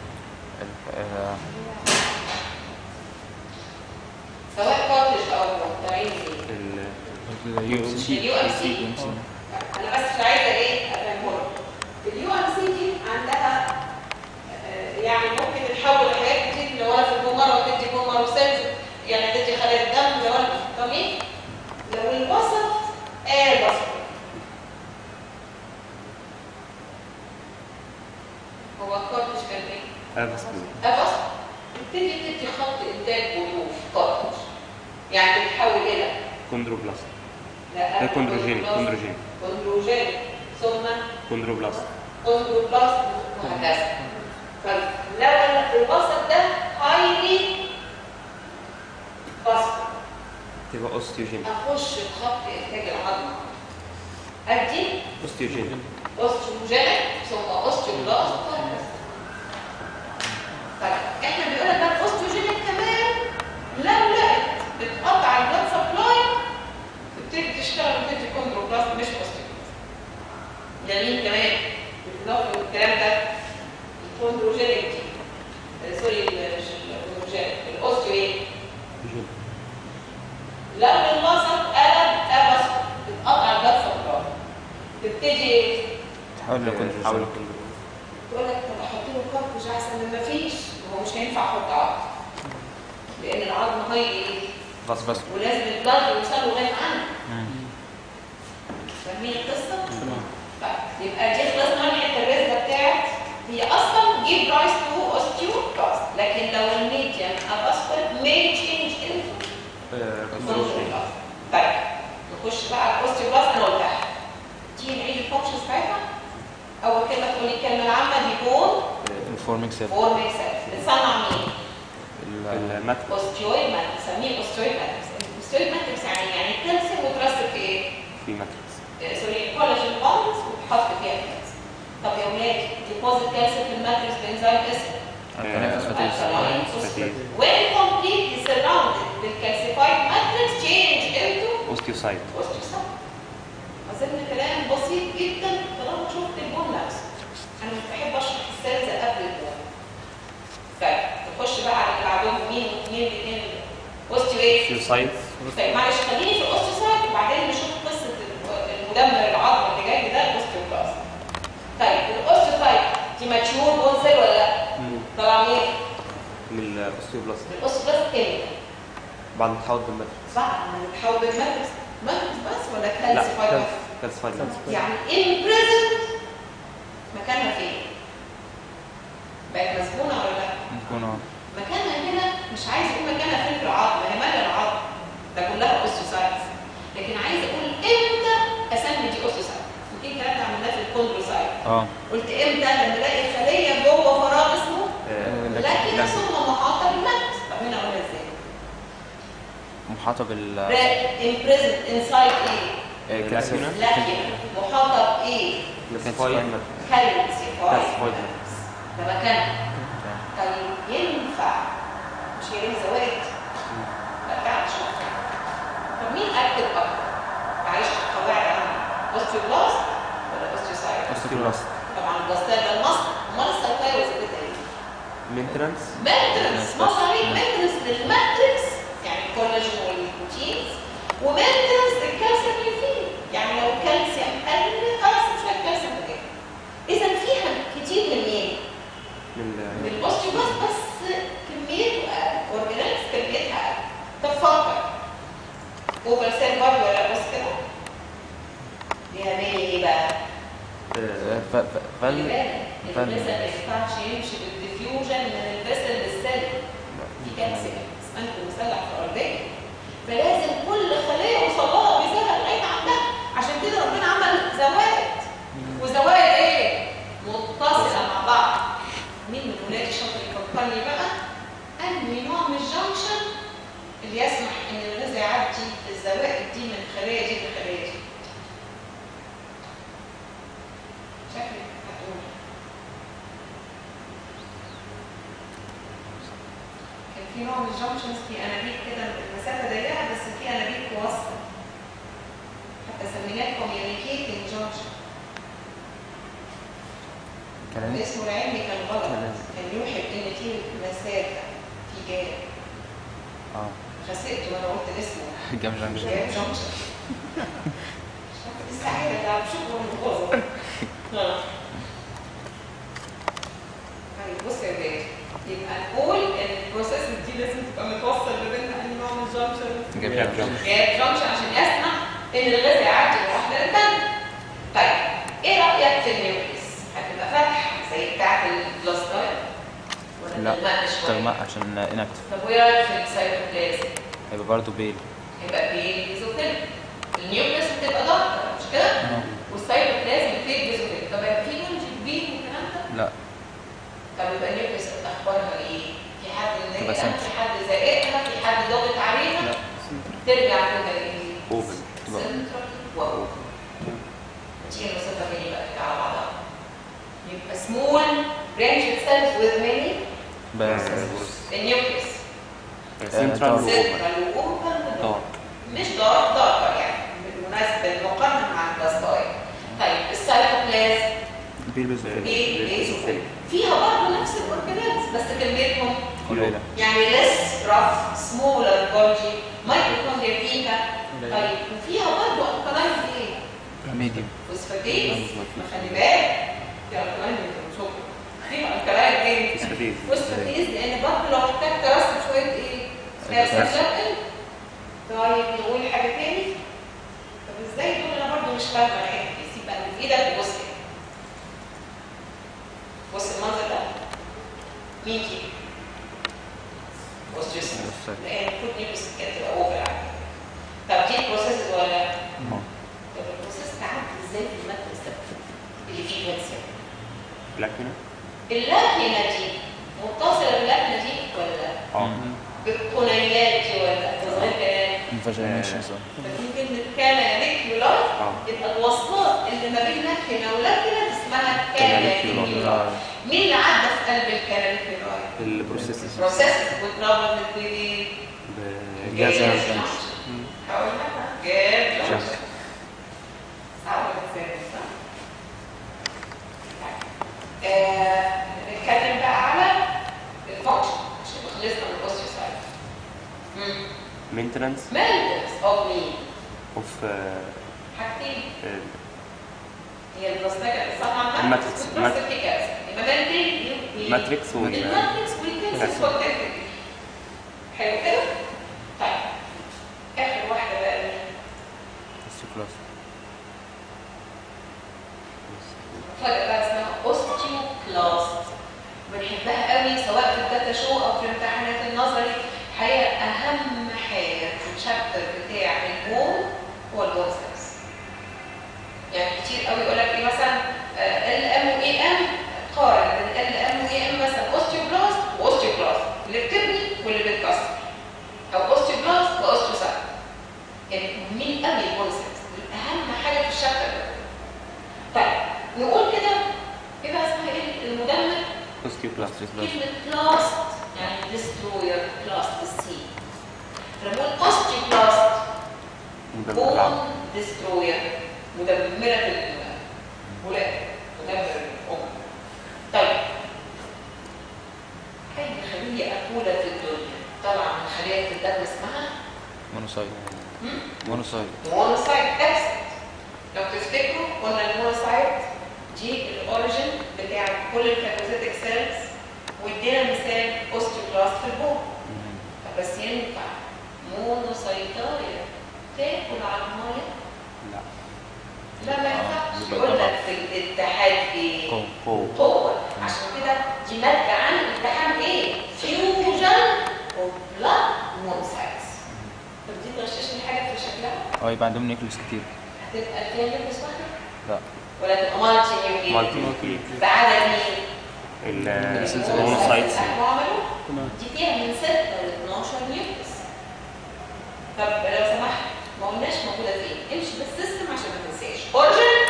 سواء كارتوج او طالعين ايه؟ اليو ام سي. انا بس مش عايزه ايه افهمه. اليو ام سي دي عندها يعني ممكن تتحول لحاجات كتير اللي هو في البومر وتدي بومر وسيلز يعني تدي خلايا الدم زي ما انتم فاهمين. لو الوسط وسط هو الكارتوج كان ايه؟ ابسط تبتدي تدي خط انتاج بطوف كارتوج يعني تتحول الى كوندروبلاست. لا كوندروجين ثم كوندروبلاست وهكذا. فلو الوسط ده هايلي بسط تبقى اوستيوجين. اخش بخط انتاج العظم ادي اوستيوجين ثم اوستيوبلاست وهكذا. طيب احنا بنقول لك بقى الاوستيوجين كمان لو لقت بتقطع البلاد سبلاي تبتدي تشتغل وتدي كوندروبلاست مش اوستيوبلاست. جميل كمان بالاضافه للكلام ده الكوندروجينيك دي سوري مش الكوندروجينيك الاوستيو ايه؟ لو الوسط قلب ابسط بتقطع البلاد سبلاي تبتدي تحول لكوندروجين. تقول لك طب احط له كارتوج احسن من ما فيش. هو مش هينفع احط عظم لان العظم هي بس ولازم البلد يوصل له لغايه عنه. فاهمين القصه؟ طيب يبقى دي خلصنا من الحته الرزقه بتاعت هي اصلا جيب رايس تو اوستيوبلاست لكن لو الميديم ابسط may change into كوندروبلاست. طيب نخش بقى على الاوستيوبلاست انا قلتها دي نعيد الفانكشنز بتاعتها؟ اول كلمه تقولي الكلمه العامه دي بون الفورمينج سيل فورمينج سيلز بتصنع مين؟ الماتريكس اوستيويد ماتريكس، بنسميه اوستيويد ماتريكس. الاوستيويد ماتريكس يعني الكالسيوم مترسب في ايه؟ في ماتريكس سوري كولاجين بوندز وبتحط فيها الكالسيوم. طب يا ولاد ديبوزيت كالسيوم في الماتريكس بانزيم اسمه alkaline phosphatase. When completely surrounded بالcalcified matrix change into اوستيوسايت osteocyte. أظن كلام بسيط جدا طالما شفت البون نفسه. أنا مش بحب أشرح السيلز قبل البون. طيب نخش بقى على اللي بعدهم مين واثنين الاثنين اوستيوسايت. طيب معلش خليني في الاوستيوسايت وبعدين نشوف قصه المدمر العظم اللي جاي ده الاوستيوبلاست. طيب الاوستيوسايت دي ماتشور بون سيل ولا لا؟ طلع منين؟ من الاوستيوبلاست الاوستيوبلاست كام؟ بعد ما تحول بالماتريكس. صح لما بتحول بالماتريكس ماتريكس بس ولا لا كالسيفايد؟ كالسيفايد يعني امبريزنت مكانها فين؟ بقت مسكونه ولا لا؟ مسكونه. مكانها هنا مش عايز اقول مكانها فين في العظم، هي مالها العظم ده كلها اوستيوسايتس، لكن عايز اقول امتى اسمي دي اوستيوسايت. ودي الكلام ده عملناه في الكوندروسايت. قلت امتى؟ لما الاقي خليه جوه فراغ اسمه لكن ثم محاطه بالماتريكس. طب هنا اقولها ازاي؟ محاطه بال امبريزنت انسايد ايه؟ كالسيوم لكن محاطه بايه؟ كالسيفايد كالسيفايد ماتريكس. ده مكانها. طيب ينفع مش هي ليه زوائد؟ لا تعال شوف. طب مين اكتب اكتر؟ معلش قواعد عندي اوستيوبلاست ولا اوستيوسايت؟ اوستيوبلاست. طبعا البلاستات ده المصل، امال السيتاي وظيفتها ايه؟ مينترنس مصاريف مينترنس للماتريكس يعني الكولاجين والبروتينز، ومينترنس للكالسيوم اللي فيه، يعني لو الكالسيوم قل خلاص مش الكالسيوم ده. اذا فيها كتير من مين؟ من الاوستيوبلاست بس كميته اقل، اورجانيلز كميتها اقل. طب فكر اوفر سيل برضه ولا بص كده؟ بيعمل ايه بقى؟ الفيسل ما ينفعش يمشي بالديفيوجن من الفيسل للسيل. دي كالسيوم اسمنت مسلح في الارضيه، فلازم كل خليه يوصل لها بيسيلها لغايه عندها. عشان كده ربنا عمل زوائد، وزوائد ايه؟ متصله مع بعض. مين من ولادي شاطر يفكرني بقى انهي نوع من الجنكشن اللي يسمح ان الغذاء يعدي الزوائد دي من الخليه دي للخليه دي؟ شكلك هتقول كان في نوع من الجنكشنز في انابيب كده المسافه ضيقه بس في انابيب توصل، حتى سميناه كوميونيكيتنج جنكشن. اسمه العلمي كان غلط، كان يوحي ان في مسافه في جانب. خسئت وانا قلت اسمه جام جنكشن. جام جنكشن. السعيده ده شكرا للغزه. طيب بص يا ولاد، يبقى نقول ان البروسيس دي لازم تبقى متوصل ما بينها اي نوع من الجنكشن. جاب جنكشن عشان يسمح ان الغذاء يعدي من واحده للثانيه. طيب ايه رايك في النيوكليس؟ هتبقى فاتحه زي بتاعت البلاستايد ولا لا تغمق شويه؟ تغمق عشان انكتف. طب وايه رايك في السيتوبلازم؟ هيبقى برضه بيل. هيبقى بيل بيزوفيل. النيوكليس بتبقى ضغطه مش كده؟ والسيتوبلازم بتبقى بيزوفيل. طب هيبقى في نولج كبير والكلام ده؟ لا. طب يبقى النيوكليس اخبارها ايه؟ في حد تبقى مضايقها؟ في حد زائقها؟ في حد ضاغط عليها؟ لا ترجع كده ايه؟ اوفن سنترال واوفن. تيجي نوصفها تاني بقى كده على بعضها. يبقى small branched cells with many النيوكليس سنترال واوبن دارك مش دارك يعني بالمناسبه المقارنه مع البلاستايد. طيب السيتوبلازم بيل بيزوفيل. بيزوفيل فيها برضه نفس الاورجانيلز بس كميتهم قليله يعني less rough smaller bulgy ميتوكوندريا فيها. طيب وفيها برضه الكلاين ايه؟ ميديوم. فوسفاتيز. ما خلي بالك دي الكلاين اللي بنشوفها دي الكلاين ايه؟ فوسفاتيز لان برضه لو احتاج ترسب شويه ايه؟ كالسيوم. طيب نقول حاجه تاني. طب ازاي دول انا برضه مش فاهمه ايه؟ سيب بقى اللي في ايدك وبص كده. بص المنظر ده مين كده؟ بص جسم لان المفروض نلبس كده تبقى اوفر على كده. طب دي البروسيس ولا لا؟ طب البروسيس تعدي ازاي في الماتريكس ده؟ اللي فيه كالسيوم. لاكينا. اللاكينه دي متصله باللاكينه دي ولا لا؟ بالقنيات دي ولا بصغير كلام؟ انفاجينيشن فاكرين كلمه كاناليكيولار؟ يبقى الوصلات اللي ما بين لاكينه ولاكينه اسمها كاناليكيولار. مين اللي عدى في قلب الكاناليكيولار؟ البروسيسس. واتربط بايه؟ بجاز جانكشن. هقول لك جاز جانكشن. نتكلم بقى على الفانكشن عشان خلصنا من الاوستيوسايت. مينتنانس اوف مين؟ اوف حاجتين. هي البلاستيكا الصنعه الماتريكس. يبقى مينتين ماتريكس والماتريكس والكالسيوم. حلو كده؟ طيب اخر واحده بقى مين؟ اوستيوكلاست. فجأة بقى اسمها اوستيوكلاست. بنحبها قوي سواء في الداتا شو او في امتحانات النظري. الحقيقه اهم حاجه في الشابتر بتاع البون هو البون سيلز. يعني كتير قوي يقول لك ايه مثلا ال ام واي ام، قارن بين ال ام واي ام مثلا اوستيوبلاست واوستيوكلاست، اللي بتبني واللي بتكسر، او اوستيوبلاست واوستيوسايت. يعني مين قوي البون سيلز اهم حاجه في الشابتر ده. طيب نقول كده ايه بقى اسمها ايه المدمر؟ اوستيوكلاست. كلمة بلاست يعني ديستروير، بلاست بالسي. فنقول اوستيوكلاست بون ديستروير، مدمرة الولاد، مدمر الأم. طيب أي خلية أكولة في الدنيا طبعا من خلية الدم اسمها مونوسايت. مونوسايت اكسد. لو تفتكروا قلنا المونوسايت دي الاوريجن بتاع كل الفاجوسيتك سيلز، وادينا مثال اوستيوكلاست في البون. طب بس ينفع مونوسايتايا تاكل على الميه؟ لا ما ينفعش. يقول لك في الاتحاد ايه؟ قوه. عشان كده دي ماده عن الاتحاد ايه؟ فيوجن اوف بلاد مونوسايتس. طب دي تغششني حاجه في شكلها؟ يبقى عندهم نيوكليس كتير. هتبقى فيها نيوكليس واحده؟ لا. ولا تبقى مالتي نيوكليس؟ بعدد مين؟ المونوسايتس. دي فيها من 6 ل 12 نيوكليس. طب لو سمحت ما قلناش موجوده فين؟ امشي بالسيستم عشان ما تنساش. اوريجن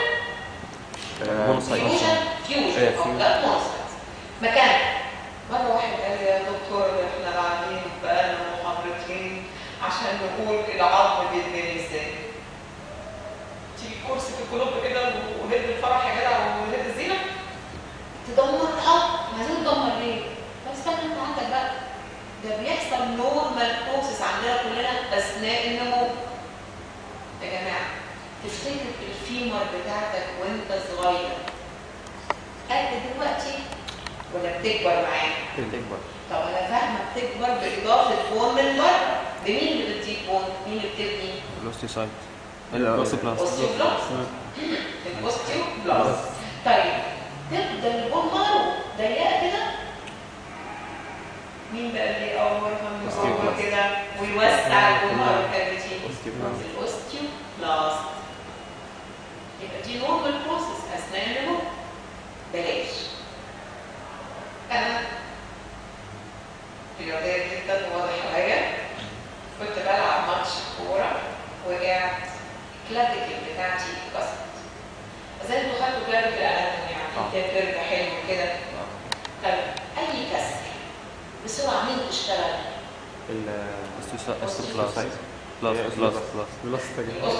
فيوجن او بلاد مونوسايتس. مكان مره واحد قال لي يا دكتور احنا قاعدين بقالنا محاضرتين عشان نقول العظم بيتبني ازاي. تيجي كورس في القلوب كده وهد الفرح يا جدع وهد الزينه تدمر العظم. عايزين ندمر ليه؟ بس استنى انت عندك بقى ده بيحصل نورمال بروسيس عندنا كلنا اثناء النمو. يا جماعه تفتكر الفيمر بتاعتك وانت صغير قد دلوقتي ولا بتكبر معاك؟ بتكبر. طب انا فاهمه بتكبر باضافه بون من بره. بمين اللي بتديك بون؟ مين اللي بتبني؟ الاوستيوسايت. الاوستيوبلاست. الاوستيوبلاست. طيب تبدا البون مارو ضيقه كده. مين بقى اللي يقورها من جوه كده ويوسع البون مارو كافيتي؟ الاوستيوبلاست. يبقى دي نورمال بروسيس اثناء النمو. بلاش. انا رياضيه جدا واضح عليا. كنت بلعب ماتش كوره وقعت الكلافيكل بتاعتي اتكسرت. زي انتوا خدتوا كلافيكل اناتومي يعني كده بترجع حلو كده. طيب اي كسر بسرعه مين تشتغل؟ الاوستيوكلاست. بلاست.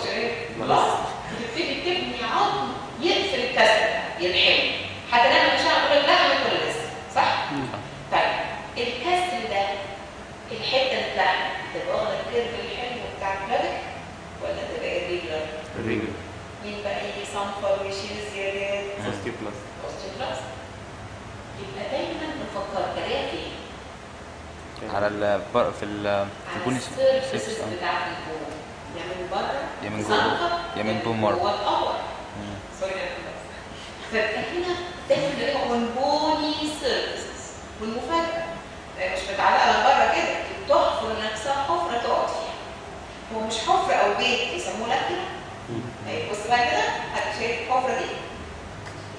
تبتدي تبني عظم يقفل الكسر يلحمه. حتى انا مش هقول لك لا انا كل لسه صح؟ طيب الكسر ده الحته اللي اتلحمت تبقى واخده الكيرف الحلو بتاع الكلافيكل ولا تبقى الريجلر؟ مين بقى يجي صنفر ويشيل الزيادات؟ اوستيوكلاست. يبقى دايما نفكر كلام فين؟ على في البون السيرفيسز بتاعت البون. يا من بره يا من جوه يا من بون مره. هو الاول سوري فبقى هنا دايما بنلاقيها بوني سيرفيسز. والمفاجاه مش متعلقه من بره كده، بتحفر نفسها حفره تقعد فيها. هو مش حفره او بيت يسموه لك كده. بص بقى كده هتشايف الحفره دي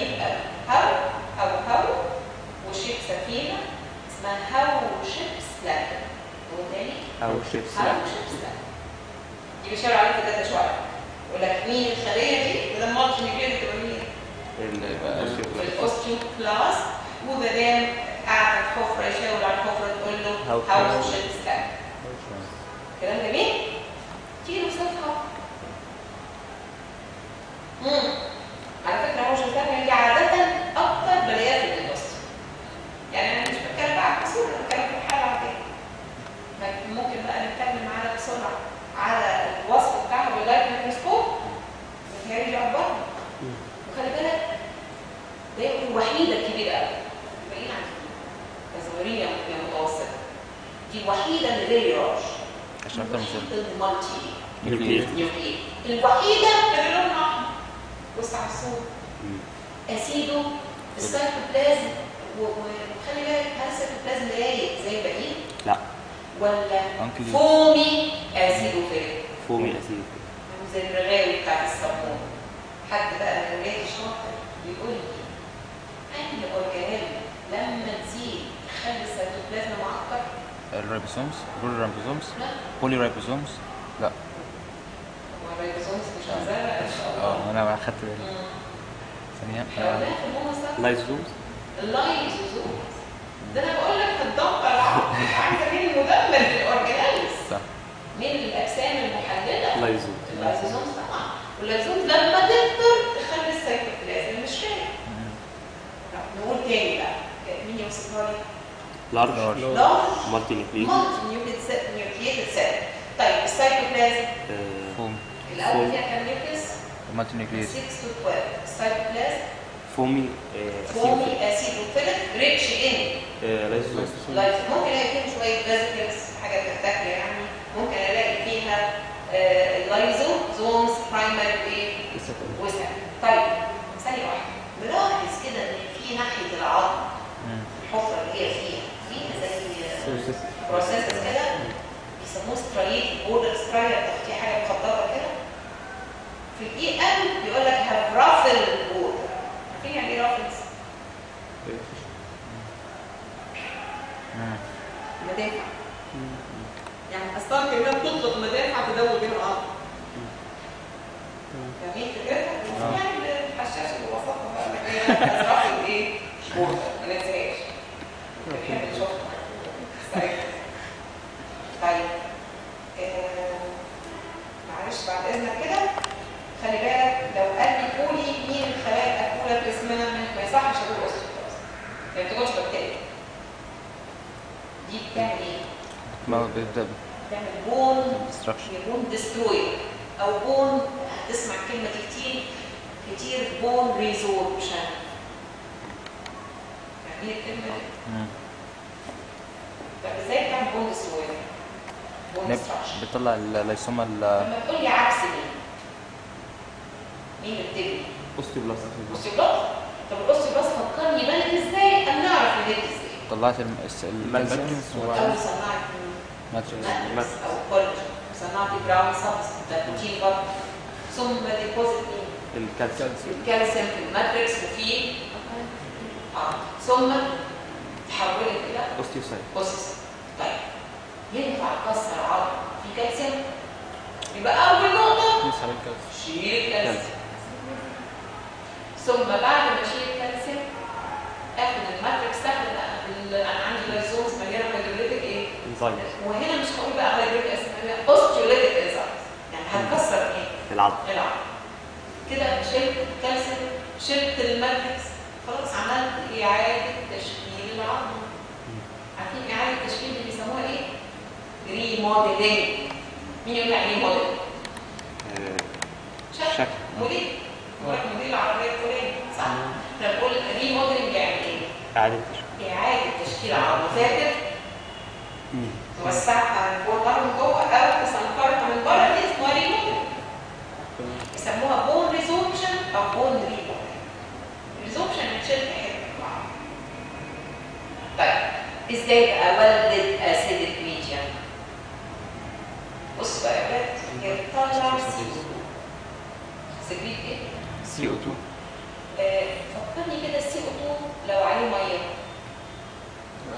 جميل قوي. هاو وشيب سفينه اسمها هاو شيب سلاكن. وتاني أو شيبس هاو لا شيب سلاكن. دي بيشاور عليك كده شويه. يقول لك مين الخليه دي؟ بدل ما قلت نيوكليد تبقى مين؟ الاوستيوكلاست. وده دام قاعد في الحفره يشاور على الحفره تقول له هاو شيب سلاكن. كلام جميل؟ تيجي نوصفها. على فكره هو شايفاها دي عاده اكتر بلاقيها في الوسط. يعني انا مش بتكلم بقى على الصوره، انا بتكلم في الحاله العاديه. لكن ممكن بقى نتكلم على بسرعه على الوصف بتاعها باللايت ميكروسكوب. هي دي اكبر. وخلي بالك دي الوحيده الكبيره قوي. باين عن كصغيرين يا متوسطه. دي الوحيده اللي غير يراش. عشان اكتر من كده. المالتي نيوكليد. الوحيده اللي لونها احمر. بص على الصوره. اسيدو السيتوبلازم وخلي بالك هل السيتوبلازم لايق زي الباقيين؟ لا ولا أنكل. فومي اسيدوفيليك فومي أسيد زي الرغاوي بتاعت الصابون. حد بقى من ولادي شاطر بيقول لي اي اورجانيل لما تزيد تخلي السيتوبلازم معقد؟ الريبوسومز، الريبوسومز، لا بولي ريبوسومز. لا هو الريبوسومز مش هنزرع ان شاء الله. انا اخدت بالي. ثانية لو في الموموس لايزومز. اللايزوزوم. ده انا بقول لك هتدمر العقل. عايزه مين مدمر للاورجانيلز؟ صح. مين الاجسام المحلله؟ لايزومز. اللايزوزومز طبعا. واللايزومز لما تكتر تخلي السيتوبلازم مش كامل. نقول تاني بقى مين يوصفها لي؟ لارج. لارج مالتي نيوكليد. نيوكلييتد سيل. طيب السيتوبلازم فوم. الاول فيها كام نيوكليس؟ مالتي نيوكليز. 6 to 12. السيتوبلازم فومي فومي اسيدوفيليك ريتش ان لايزومز. ممكن الاقي فيهم شويه فيزيكلز حاجات محتاجه يعني. ممكن الاقي فيها اللايزوزومز برايمري ايه وسع. طيب ثانيه واحده ملاحظ كده ان في ناحيه العظم الحفره اللي هي فيها زي بروسيسز كده بيسموه سترايد بوردر سترايد. تحتيه حاجه مخططه كده. في الاي ام بيقول لك هاف رافل بوردر. عارفين يعني ايه رافلز؟ مدافع. يعني اصلا كلمه بتطلق مدافع تدور بين العظم. فاهمين فكرتها؟ يعني الحشاش ببساطه بقى لك ايه رافل ايه؟ بوردر ما ننساهاش. بنحب نشوفها. طيب معلش بعد اذنك كده خلي بالك لو قال لي قولي مين الخلايا الاكوله في اسمها ما يصحش اقول اوستيوبلاست. ما بتكونش بكتيريا. دي بتعمل ايه؟ ما بتبدأ بتعمل بون destruction. بون ديستروير او بون. هتسمع الكلمه دي كتير بون ريزوربشن. يعني ايه الكلمه دي؟ طب ازاي بتعمل بون ديستروير؟ بون ديستراكشن. بتطلع اللايسوما لما تقول لي عكس مين اللي بتبني؟ اوستيوبلاست. اوستيوبلاست. طب الاوستيوبلاست فكرني بلد ازاي؟ انا نعرف نبني ازاي. طلعت الماتريكس. او صناعه ماتريكس او كولاجين. صناعه براون سبس ده بروتين برضه. ثم ديبوزيت مين؟ الكالسيوم في الماتريكس وفي ثم تحولت الى اوستيوسايت. طيب ينفع اكسر عظم في كالسيوم؟ يبقى اول نقطه نسحب الكالسيوم. شيل الكالسيوم. ثم بعد ما اشيل الكالسيوم اخد الماتريكس تاخد انا عندي لايزومز مليانه هيدروليتيك ايه؟ انزايم. وهنا مش هقول بقى هيدروليتيك اسمها اوستيوليتيك انزايمز. يعني هتكسر ايه؟ العظم. كده شلت الكالسيوم شلت الماتريكس خلاص عملت اعاده تشكيل العظم. عارفين اعاده التشكيل اللي بيسموها ايه؟ ريموديلينج. مين يقول لي ريموديلينج؟ شكل موديل. موديل العربيه الفلاني صح؟ احنا بنقول ريموديلنج يعني ايه؟ اعاده تشكيل عظم. فاكر؟ توسعها من جوه من جوه او تسنكرها من بره دي اسمها ريموديلنج. يسموها بون ريزوربشن او بون ريموديلنج. ريزوربشن بتشيل حته من العظم. طيب ازاي بقى اولد اسيدك ميديا؟ بص بقى يا ولاد هي بتطلع سكريت ايه؟ CO2. فكرت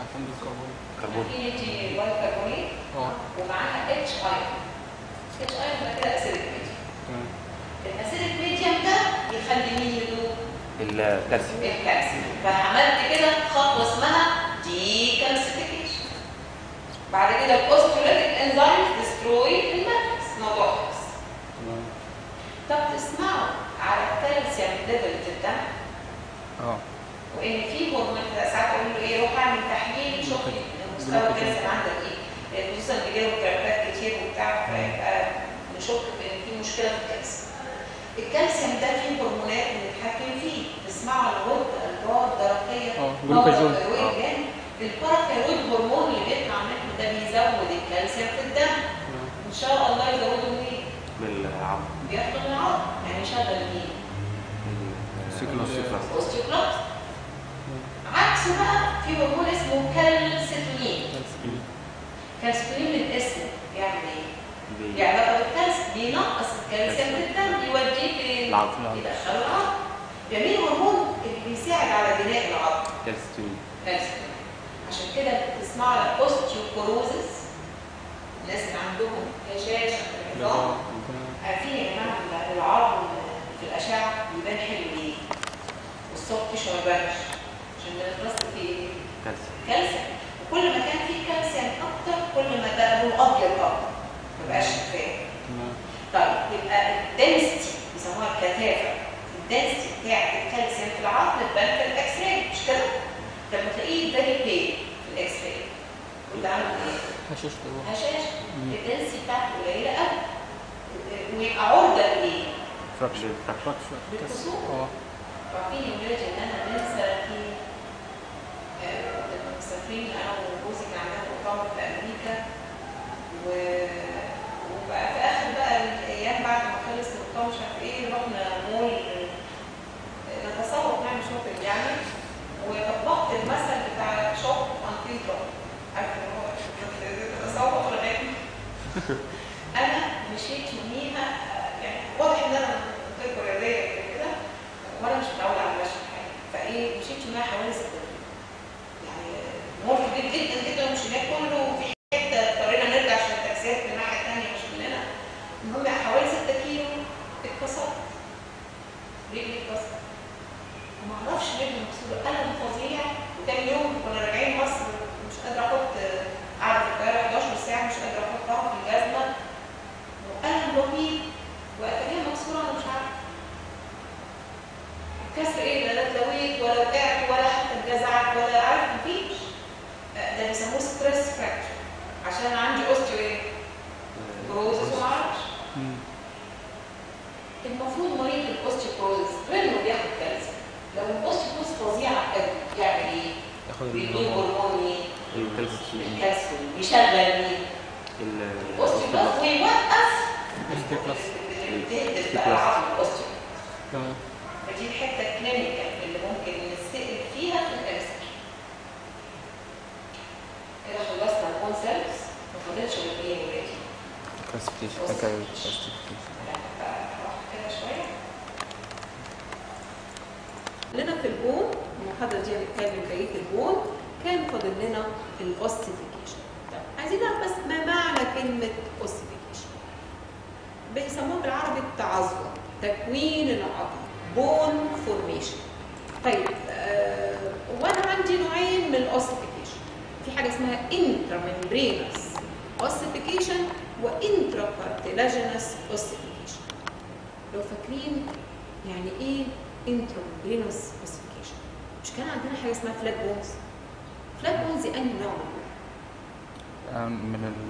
عند الكربون. كربون. افينيتي واي كربونيت ومعاها اتش ايون. اتش ايون ده كده اسيدك ميديوم. تمام. الاسيدك ميديوم ده يخلي مين يدوب؟ الكالسيوم. الكالسيوم. فعملت كده خطوه اسمها ديكالسيفيكيشن. بعد كده الاوستيوليتيك انزيم ديستروي الماتريكس. موضوع خلص. تمام. طب تسمعوا على الكالسيوم ليفل في الدم؟ وان في هرمون ساعات اقول له ايه روح اعمل تحليل شوف مستوى الكالسيوم عندك ايه، خصوصا بيجيلهم كرامات كتير وبتاع فيبقى نشك ان في مشكله في الكالسيوم. الكالسيوم ده فيه هرمونات بنتحكم فيه، تسمعوا على الغده الدرقيه جلوكاجون. الباراثيرويد هرمون اللي بيطلع منه ده بيزود الكالسيوم في الدم. ان شاء الله يزوده منين؟ من العظم. بياخده من العظم، يعني يشغل مين؟ الاوستيوكلاست. عكسه بقى في هرمون اسمه كالسيتونين. كالسيتونين من اسمه يعمل ايه؟ يعني بقى الكالسيوم بينقص الكالسيوم في الدم يوديه في العظم. يدخله العظم. جميل هرمون اللي بيساعد على بناء العظم. كالسيتونين. عشان كده بتسمعوا على اوستيوبوروزس، الناس اللي عندهم هشاشه في العظام. عارفين يا جماعه العظم في الاشعه بيبان حلو ليه؟ والصوت مش ما يبانش عشان بنترص فيه كالسيوم. وكل ما كان فيه كالسيوم اكتر كل ما ده لونه ابيض اكتر ما بقاش شفاف. طيب يبقى الدنسيتي بيسموها الكثافه، الدنسيتي بتاعت الكالسيوم في العظم تبان في الاكس راي مش كده؟ لما تلاقيه فيري بيل في الاكس راي وده عامل ايه؟ هشاشه. الدنسيتي بتاعته قليله قوي ويبقى عرضه لايه؟ فراكشر. للكسور. عارفين يا ولاد ان انا بنسى في مسافرين انا وجوزي كان عندنا مؤتمر في امريكا وبقى في اخر بقى الايام بعد ما خلص المؤتمر مش عارف ايه رحنا مول نتسوق نعمل شوبينج يعني، وطبقت المثل بتاع شوب انتيل دروب. عارف ان هو تسوق لغايه انا مشيت يوميها يعني واضح ان انا كنت رياضيه كده وانا مش متعوده على المشي حاجه، فايه مشيت يوميها حوالي 6 كيلو. يعني مول كبير جدا جدا ومشيناه كله في حته اضطرينا نرجع عشان التاكسيات في الناحيه الثانيه مش مننا. المهم حوالي 6 كيلو اتكسرت. رجلي اتكسرت. وما اعرفش رجلي مكسوره، الم فظيع. وتاني يوم كنا راجعين مصر مش قادره احط قاعده في القاهره 11 ساعه مش قادره احطها في الجزمه وألم رهيب وأتاريها مكسورة أنا مش عارفة. الكسر إيه؟ لا اتلويت ولا وقعت ولا حتى اتجزعت ولا عارف مفيش. ده بيسموه ستريس فراكشر عشان عندي أوستيو إيه؟ بروزس ومعرفش. المفروض مريض الأوستيوبروزس غير إنه بياخد كالسيوم. لو الأوستيوبروزس فظيعة قوي يعمل إيه؟ بيدوه هرمون إيه؟ الكالسيوم. يشغل مين؟ الاوستيوبلاست ويوقف بتهدف بقى العظم الاوستيو. تمام. فدي الحته الكلينيكال اللي ممكن نستقل فيها في الكالسيوم. كده خلصنا البون سيلز ما فاضلش غير ايه يا ولادي؟ كلاسيفيكيشن. كده شويه. لنا في البون المحاضره دي هنتكلم بقيه البون. كان فاضل لنا الاوستيفيكيشن. عايزين نعرف بس ما معنى كلمة اوستيفيكيشن. بيسموها بالعربي التعظم، تكوين العظم، بون فورميشن. طيب وانا عندي نوعين من الاوستيفيكيشن. في حاجة اسمها انتراممبرينس اوستيفيكيشن وانتراكارتيلاجينس اوستيفيكيشن. لو فاكرين يعني ايه انتراممبرينس اوستيفيكيشن؟ مش كان عندنا حاجة اسمها فلات بونز؟ فلات بونز دي انهي نوع من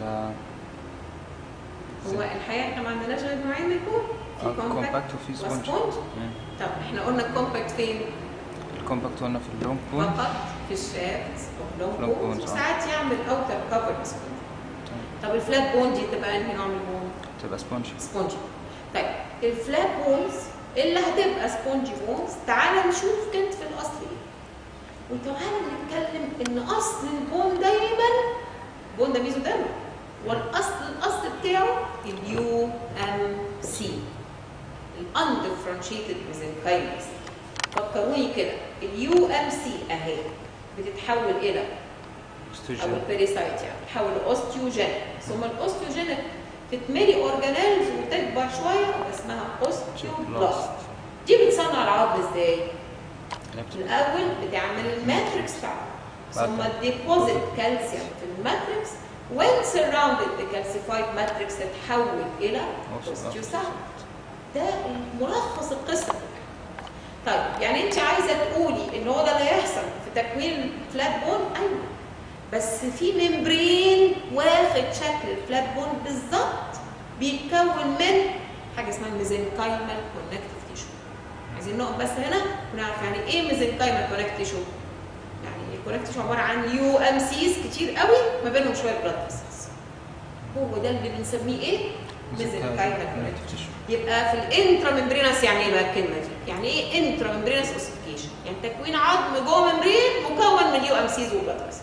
هو الحقيقه احنا ما عندناش غير نوعين من البون، في كومباكت وفي سبونج. طب احنا قلنا الكومباكت فين؟ الكومباكت قلنا في اللونج بون فقط في الشافت اوف لونج بون وساعات يعمل اوتر كفر سبونج. طب الفلات بون دي تبقى انهي نوع من البون؟ تبقى سبونج. طيب الفلات بونز اللي هتبقى سبونجي بونز تعالى نشوف كانت في الاصل ايه. وتعالى نتكلم ان اصل البون دايما البون ده ميزوديرم والاصل بتاعه اليو ام سي الاندفرنشيتد ميزنكايمز. فكروني كده اليو ام سي اهي بتتحول الى او البيريسايت يعني تتحول لاوستيوجينيك، ثم الاوستيوجينيك تتملي اورجانيلز وتكبر شويه واسمها اوستيوبلاست. دي بتصنع العظم ازاي؟ الاول بتعمل الماتريكس بتاعها، ثم ديبوزيت كالسيوم في الماتريكس، when surrounded بكالسيفايد ماتريكس تتحول الى اوستيوسايت. ده ملخص القصه. طيب يعني انت عايزه تقولي ان هو ده اللي هيحصل في تكوين الفلات بون؟ ايوه، بس في ممبرين واخد شكل الفلات بون بالظبط، بيتكون من حاجه اسمها ميزنكايمال كونكتيف تيشو. عايزين نقف بس هنا ونعرف يعني ايه ميزنكايمال كونكتيف تيشو. يعني الكونكتيف تيشو عباره عن يو ام سيز كتير قوي ما بينهم شويه بلاد فيسلز. هو ده اللي بنسميه ايه؟ ميزنكايمال كونكتيف تيشو. يبقى في الانترا ممبرينس يعني ايه بقى الكلمه دي؟ يعني ايه انترا ممبرينس اوسيفيكيشن؟ يعني تكوين عظم جوه ممبرين مكون من يو ام سيز وبلاد فيسلز.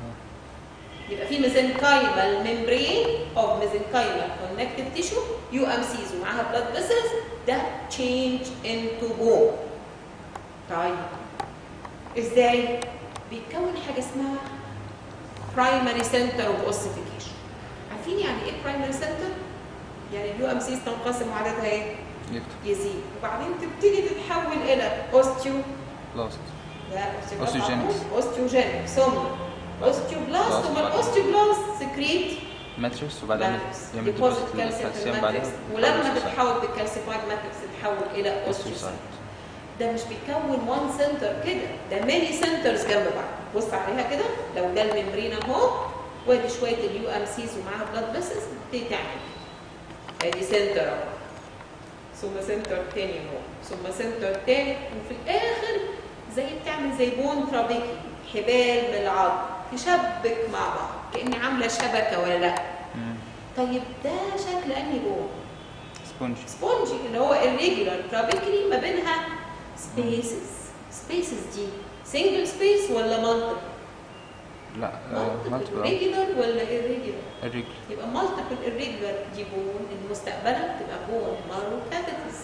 يبقى في ميزنكايمال ممبرين او ميزنكايمال كونكتيف تيشو يو ام سيز ومعاها بلاد فيسلز، ده تشينج انتو بون. طيب ازاي؟ بيتكون حاجه اسمها برايمري سنتر اوف اوسيفيكيشن. عارفين يعني ايه برايمري سنتر؟ يعني اليو ام سيز تنقسم وعددها ايه؟ يزيد، وبعدين تبتدي تتحول الى اوستيو بلاست. لا اوستيوجينيك ثم اوستيوبلاست، ثم الاوستيوبلاست سكريت ماتريكس وبعدين يعمل ديبوزيت كالسيوم بعدها، ولما تتحول بالكالسيفايد ماتريكس تتحول الى اوستيوسايت. ده مش بيكون وان سنتر كده، ده ماني سنترز جنب بعض. بص عليها كده، لو ده الممبرين اهو وادي شويه اليو ام سيز ومعاها بلاد فيسلز تبتدي تعمل ادي سنتر اهو، ثم سنتر تاني اهو، ثم سنتر تاني، وفي الاخر زي بتعمل زي بون ترابيكي، حبال بالعظم تشبك مع بعض كأني عامله شبكه ولا لا؟ طيب ده شكل انهي بون؟ سبونجي اللي هو irregular ترابيكلي ما بينها سبيسز دي سنجل سبيس ولا مالتيبل؟ لا مالتيبل. irregular ولا irregular؟ يبقى مالتيبل irregular دي بون المستقبلة تبقى بون مارو كافيتس،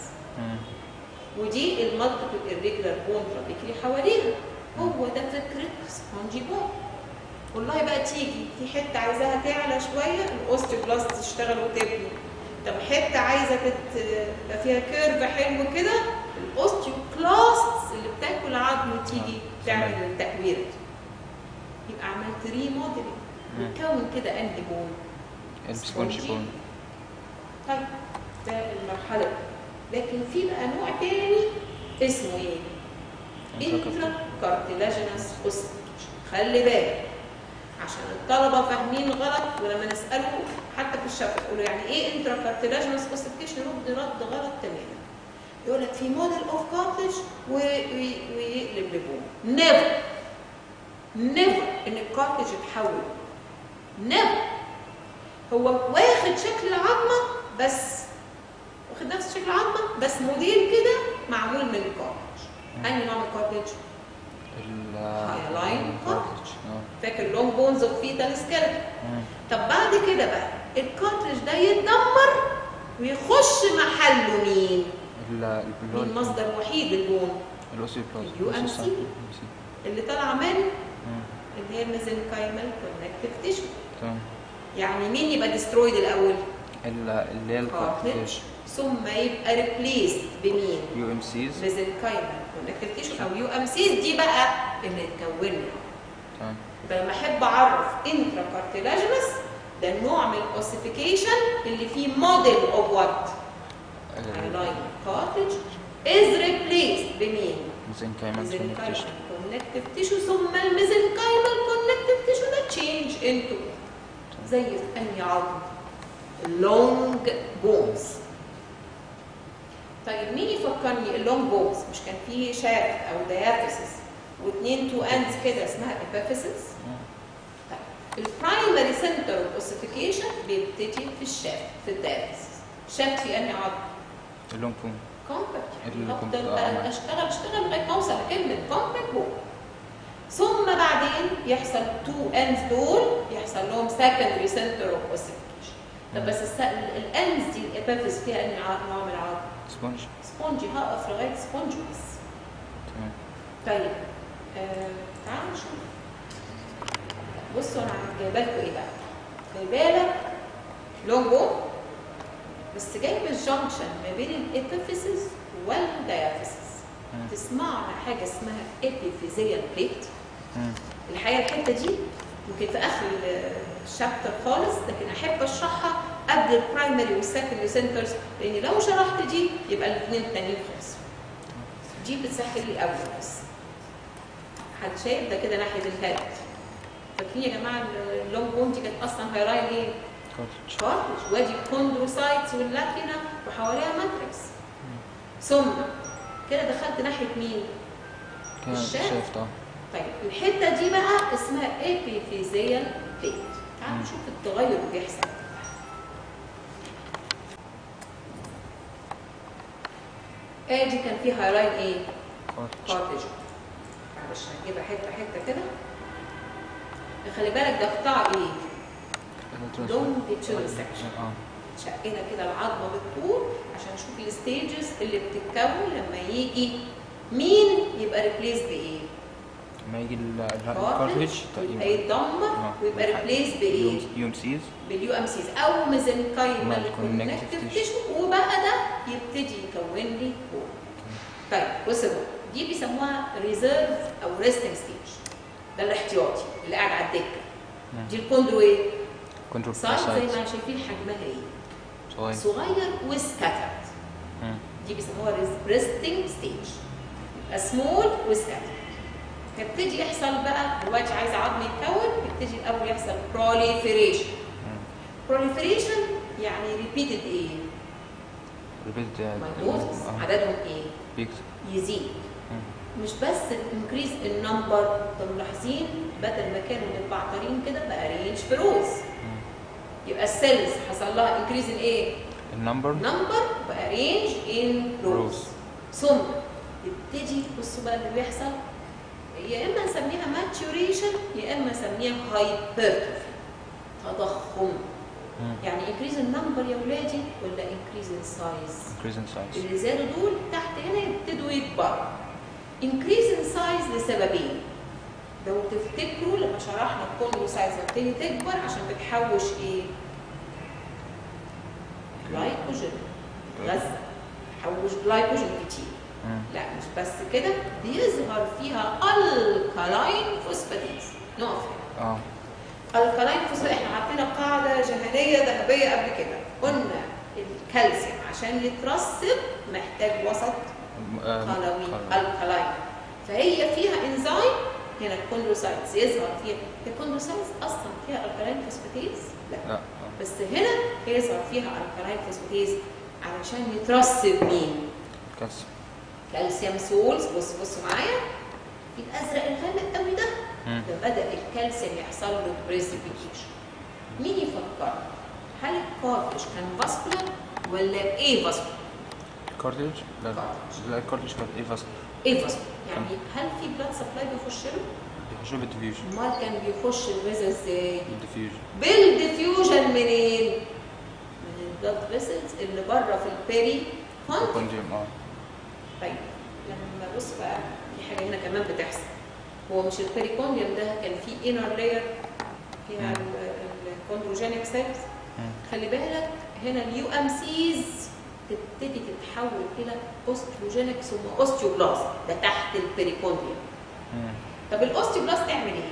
ودي المالتيبل irregular بون ترابيكلي حواليها. هو ده فكرة سبونجي بون. والله بقى تيجي في حته عايزاها تعلى شويه الاوستيوبلاست تشتغل وتبني، طب حته عايزه يبقى فيها كيرف حلو كده الاوستيوكلاست اللي بتاكل عظم وتيجي تعمل التكوير. يبقى عملت ريموديلنج بتكون كده انهي بون؟ السبونجي بون. طيب ده المرحله، لكن في بقى نوع تاني اسمه ايه؟ انترا كارتلاجينس اوسيفيكيشن. خلي بالك عشان الطلبه فاهمين غلط، ولما نساله حتى في الشفه يقولوا يعني ايه انترا كارتلاجينس اوسيفيكيشن، يرد رد غلط تماما. يقول لك في موديل اوف كارتلج ويقلب لبون. نيفر ان الكارتلج يتحول، نيفر. هو واخد شكل العظمه بس، واخد نفس شكل العظمه بس موديل كده معمول من الكارتلج. انهي نوع من الكارتلج؟ هايلاين كارتلج. فاكر لونج بونز اوف فيتال سكيلتون. طب بعد كده بقى الكارتلج ده يتدمر ويخش محله مين؟ المصدر الوحيد للبون اليو ام سي اللي طالعه من اللي هي الميزنكايمال كونكتيف تيشو. يعني مين يبقى ديسترويد الاول؟ اللي هي الكارتلج، ثم يبقى ريبليسد بمين؟ يو ام سيز ميزنكايمال كونكتيف تيشو او يو ام سيز. دي بقى اللي اتكون لي. يبقى لما احب اعرف انترا كارتلاجينس ده النوع من الاوسيفيكيشن اللي فيه موديل اوف وات؟ هايلاين كارتلج از ريبليسد بمين؟ ميزنكايمال كونكتيف تيشو، ثم الميزنكايمال كونكتيف تيشو ده تشينج انتو زي في انهي عظم؟ اللونج بونز. طيب مين يفكرني اللونج بونز؟ مش كان فيه شافت او ديافيسس واثنين تو اندز كده اسمها ابيفيسس؟ طيب البرايمري سنتر اوف اوسيفيكيشن بيبتدي في الشافت، في الديافيسس. الشافت في انهي عظم؟ اللونج بون. كومباكت. افضل اشتغل لغايه ما اوصل لكلمه كومباكت بون. ثم بعدين يحصل تو اندز دول يحصل لهم سكندري سنتر اوف اوسيفيكيشن. طب بس الاندز دي الابيفيس فيها انهي نوع من العظم؟ سبونجي. هقف لغايه سبونجي بس. تمام. طيب تعالوا نشوف بصوا انا جايبه لكم ايه بقى؟ خلي بالك لونج بون بس جايب الجنكشن ما بين الابيفيسز والديافيسز. تسمعوا على حاجه اسمها ابيفيزيال بليت. الحقيقه الحته دي يمكن في اخر الشابتر خالص، لكن احب اشرحها قبل البرايمري والسكندري سنترز، لان لو شرحت دي يبقى الاثنين التانيين خلصوا. دي بتسهل لي قوي بس. حد شايف ده كده ناحيه الهيد. فاكرين يا جماعه اللونج بون دي كانت اصلا هيراين ايه؟ كارتج. وادي الكوندروسايتس واللاكينا وحواليها ماتريكس. ثم كده دخلت ناحيه مين؟ الشافت. طيب الحته دي بقى اسمها ابيفيزيال بليت. تعالوا نشوف التغير اللي بيحصل. ادي كان في هايلاين ايه؟ كارتج. معلش هنجيبها حته حته كده. خلي بالك ده قطاع ايه؟ لونجيتيودنال سكشن. شقينا كده العظمه بالطول عشان نشوف الستيجز اللي بتتكون لما يجي مين يبقى ريبليس بايه؟ لما يجي الكارتج يبقى يتدمر ويبقى ريبليس بايه؟ يو ام سيز. باليو ام سيز او ميزنكايمال كونكتيف تيشو، وبقى ده يبتدي يكون لي بون. طيب بصوا دي بيسموها ريزيرف او ريستنج ستيج. ده الاحتياطي اللي قاعد على الدكه. دي الكوندرو ايه؟ كوندرو سايت زي ما شايفين حجمها ايه؟ صغير وسكاترد. دي بيسموها ريستنج ستيج. يبقى سمول وسكاترد. يبتدي يحصل بقى دلوقتي عايز عظم يتكون، يبتدي الاول يحصل بروليفريشن. بروليفريشن يعني ريبيتد ايه؟ ريبيتد مايتوزس. عددهم ايه؟ يزيد. مش بس انكريز النمبر، انتوا ملاحظين بدل ما كانوا متبعترين كده بقى رينج فروز. يبقى السيلز حصل لها انكريز ان ايه؟ النمبر بقى رينج ان روز. ثم يبتدي بصوا بقى اللي بيحصل، يا اما نسميها ماتيوريشن يا اما نسميها هايبرتروفي، تضخم. يعني انكريز النمبر يا ولادي ولا انكريز السايز؟ انكريز السايز. اللي زادوا دول تحت هنا يبتدوا يكبروا. انكريز السايز لسببين. لو تفتكروا لما شرحنا الكوندروسايتس بتبتدي تكبر عشان بتحوش ايه؟ جلايكوجين. غذاء. تحوش جلايكوجين كتير. لا مش بس كده، بيظهر فيها الكالاين فوسفاتيز. نقف هنا. الكالاين فوسفاتيز احنا عارفين قاعده جهنيه ذهبيه قبل كده، قلنا الكالسيوم عشان يترسب محتاج وسط قلوي الكالاين. فهي فيها انزيم هنا الكوندروسايتس يظهر فيها. الكوندروسايتس اصلا فيها الكالاين فوسفاتيز؟ لا. بس هنا يظهر فيها الكالاين فوسفاتيز علشان يترسب مين؟ كالسيوم سولز. بصوا معايا الازرق الغامق قوي ده. ده بدا الكالسيوم يحصل له بريسيبيتيشن. مين يفكر؟ هل الكارتج كان فاسكولار ولا ايه فاسكولار؟ الكارتج؟ لا الكارتج كان ايه فاسكولار. ايه فاسكولار؟ يعني هل في بلاد سبلاي بيخش له؟ بيخش له بالديفيوجن. امال كان بيخش الغذاء ازاي؟ بالديفيوجن منين؟ من البلاد فيسلز اللي بره في البيري كونديوم. طيب لما بص بقى في حاجه هنا كمان بتحصل. هو مش البيريكونديوم ده كان فيه انر لاير فيها الكوندروجينيك سيلز. خلي بالك هنا اليو ام سيز تبتدي تتحول الى اوستيوجينيك ثم اوستيوبلاست. ده تحت البيريكونديوم. طب الاوستيوبلاست تعمل ايه؟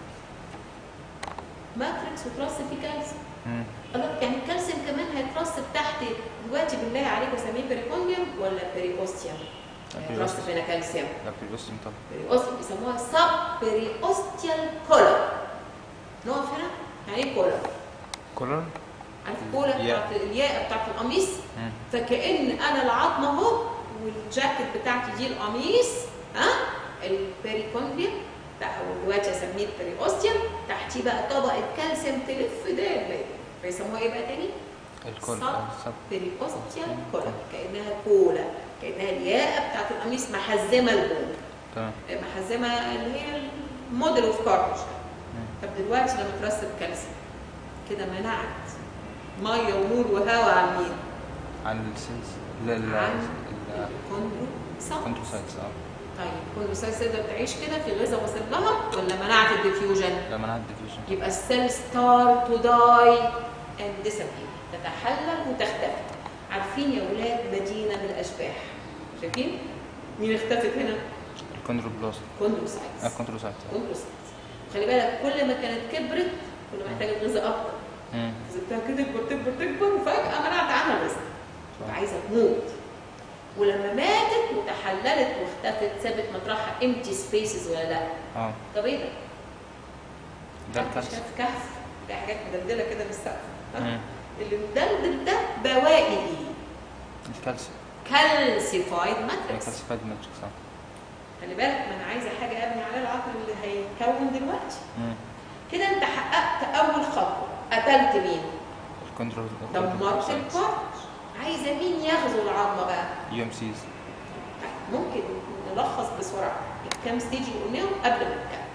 ماتريكس وترسب فيه كالسيوم. يعني الكالسيوم كمان هيترسب تحت. دلوقتي بالله عليكم اسميه بيريكونديوم ولا بيريوستيوم؟ هيترسب هنا كالسيوم. لا بيريوستيوم طبعا. بيريوستيوم بيسموها سب بيريوستيال كولر. نقف هنا. يعني ايه كولر؟ كولر؟ عارف الكولر بتاعت الياقه بتاعت القميص؟ فكأن انا العظمه اهو والجاكيت بتاعتي دي القميص. البيريكونديوم دلوقتي اسميه بيريوستيوم. تحتيه بقى طبقه كالسيوم تلف داير. بيسموها ايه بقى تاني؟ السب بيريوستيال كولر. كأنها كولا، كأنها الياقه بتاعت القميص محزمه البون. تمام. محزمه اللي هي الموديل اوف كارتج. طب دلوقتي لما ترسب كالسيوم كده منعت ميه ونور وهواء عن مين؟ عن السيلز. عن الكوندروسايتس. طيب كوندروسايتس تقدر تعيش كده في غذاء وصل لها ولا منعت الديفيوجن؟ لا منعت الديفيوجن. يبقى السيل ستار تو داي اند ديسابير، تتحلل وتختفي. عارفين يا ولاد مدينه من الاشباح، شايفين؟ مين اختفت هنا؟ الكوندروبلاست. كوندروسايتس. كوندروسايتس. كوندروسايتس. خلي بالك كل ما كانت كبرت كل ما محتاجه غذاء اكتر. سبتها كده تكبر وفجاه منعت عنها الغذاء. عايزه تموت. ولما ماتت وتحللت واختفت سابت مطرحها امتي سبيسز ولا لا؟ طب ايه ده؟ ده الكالسيوم. شايف كهف؟ ده حاجات مدلدله كده من السقف. اللي مدلدل ده بواقي ايه؟ الكالسيوم. كالسيفايد ماتريكس. كالسيفايد ماتريكس. خلي بالك ما انا عايزه حاجه ابني عليها العقل اللي هيكون دلوقتي. كده انت حققت اول خطوه، قتلت مين؟ دمرت الكارت. عايزه مين يغزو العظمه بقى؟ UMCs. ممكن نلخص بسرعه كام ستيج اللي قلناهم قبل ما نتكلم.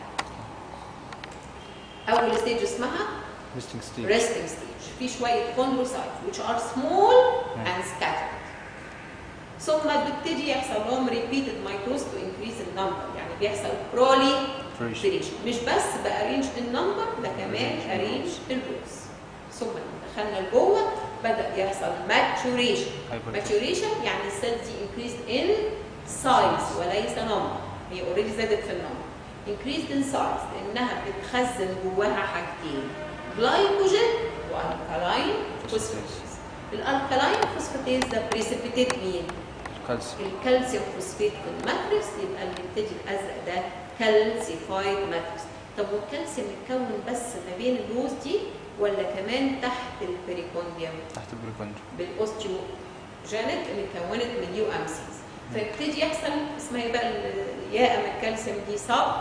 اول ستيج اسمها resting stage. في شويه chondrocytes which are small and scattered. ثم بتبتدي يحصل لهم repeated mitosis to increase the number، يعني بيحصل proliferation. مش بس بارينج النمبر، ده كمان ارينج الروز. ثم دخلنا لجوه بدأ يحصل maturation يعني السيلز دي increased in size وليس number. هي already زادت في النمبر. increased in size لأنها بتخزن جواها حاجتين، جلايكوجين والكالاين فوسفاتيز. الالكالاين فوسفاتيز ده بريسبيتيت مين؟ الكالسيوم فوسفات في الماتريكس، يبقى اللي بيبتدي الازرق ده كالسيفايد ماتريكس. طب والكالسيوم متكون بس ما بين الروز دي ولا كمان تحت البريكونديوم؟ تحت البريكونديوم بالاوستيوجينيك اللي اتكونت من اليو ام سيز. فيبتدي يحصل اسمها ايه بقى الياقه من الكالسيوم دي؟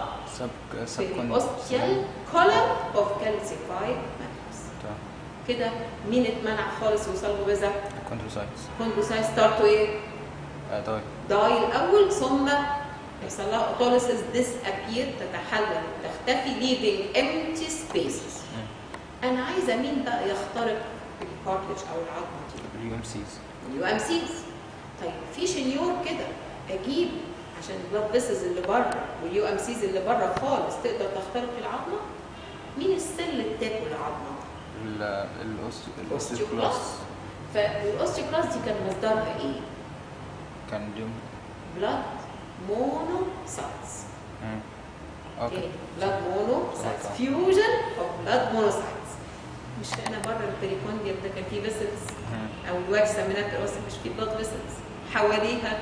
اوستيال كولم اوف كالسيفايد ماتريكس. كده مين اتمنع خالص يوصل له غذاء؟ كوندروسايتس ستارتوا ايه؟ داي الاول، ثم يحصل لها اوتوليسيس disappear تتحلل وتختفي leaving empty spaces. انا عايزه مين بقى يخترق الكارتلج او العظمه دي؟ اليو ام سيز. طيب في شنيور كده اجيب عشان البلاد فيسلز اللي بره واليو ام سيز اللي بره خالص تقدر تخترق العظمه؟ مين السل اللي بتاكل العظمه؟ الاوستيوكلاست. فالاوستيوكلاست دي كان مصدرها ايه؟ كان اليوم بلاد مونوسايتس. بلاد مونوسايتس فيوجن اوف بلاد مونوسايتس. مش انا بره البريكونديوم ده كان فيه فيسلز او الواكس سمينات الراس مش فيه بلاد فيسلز حواليها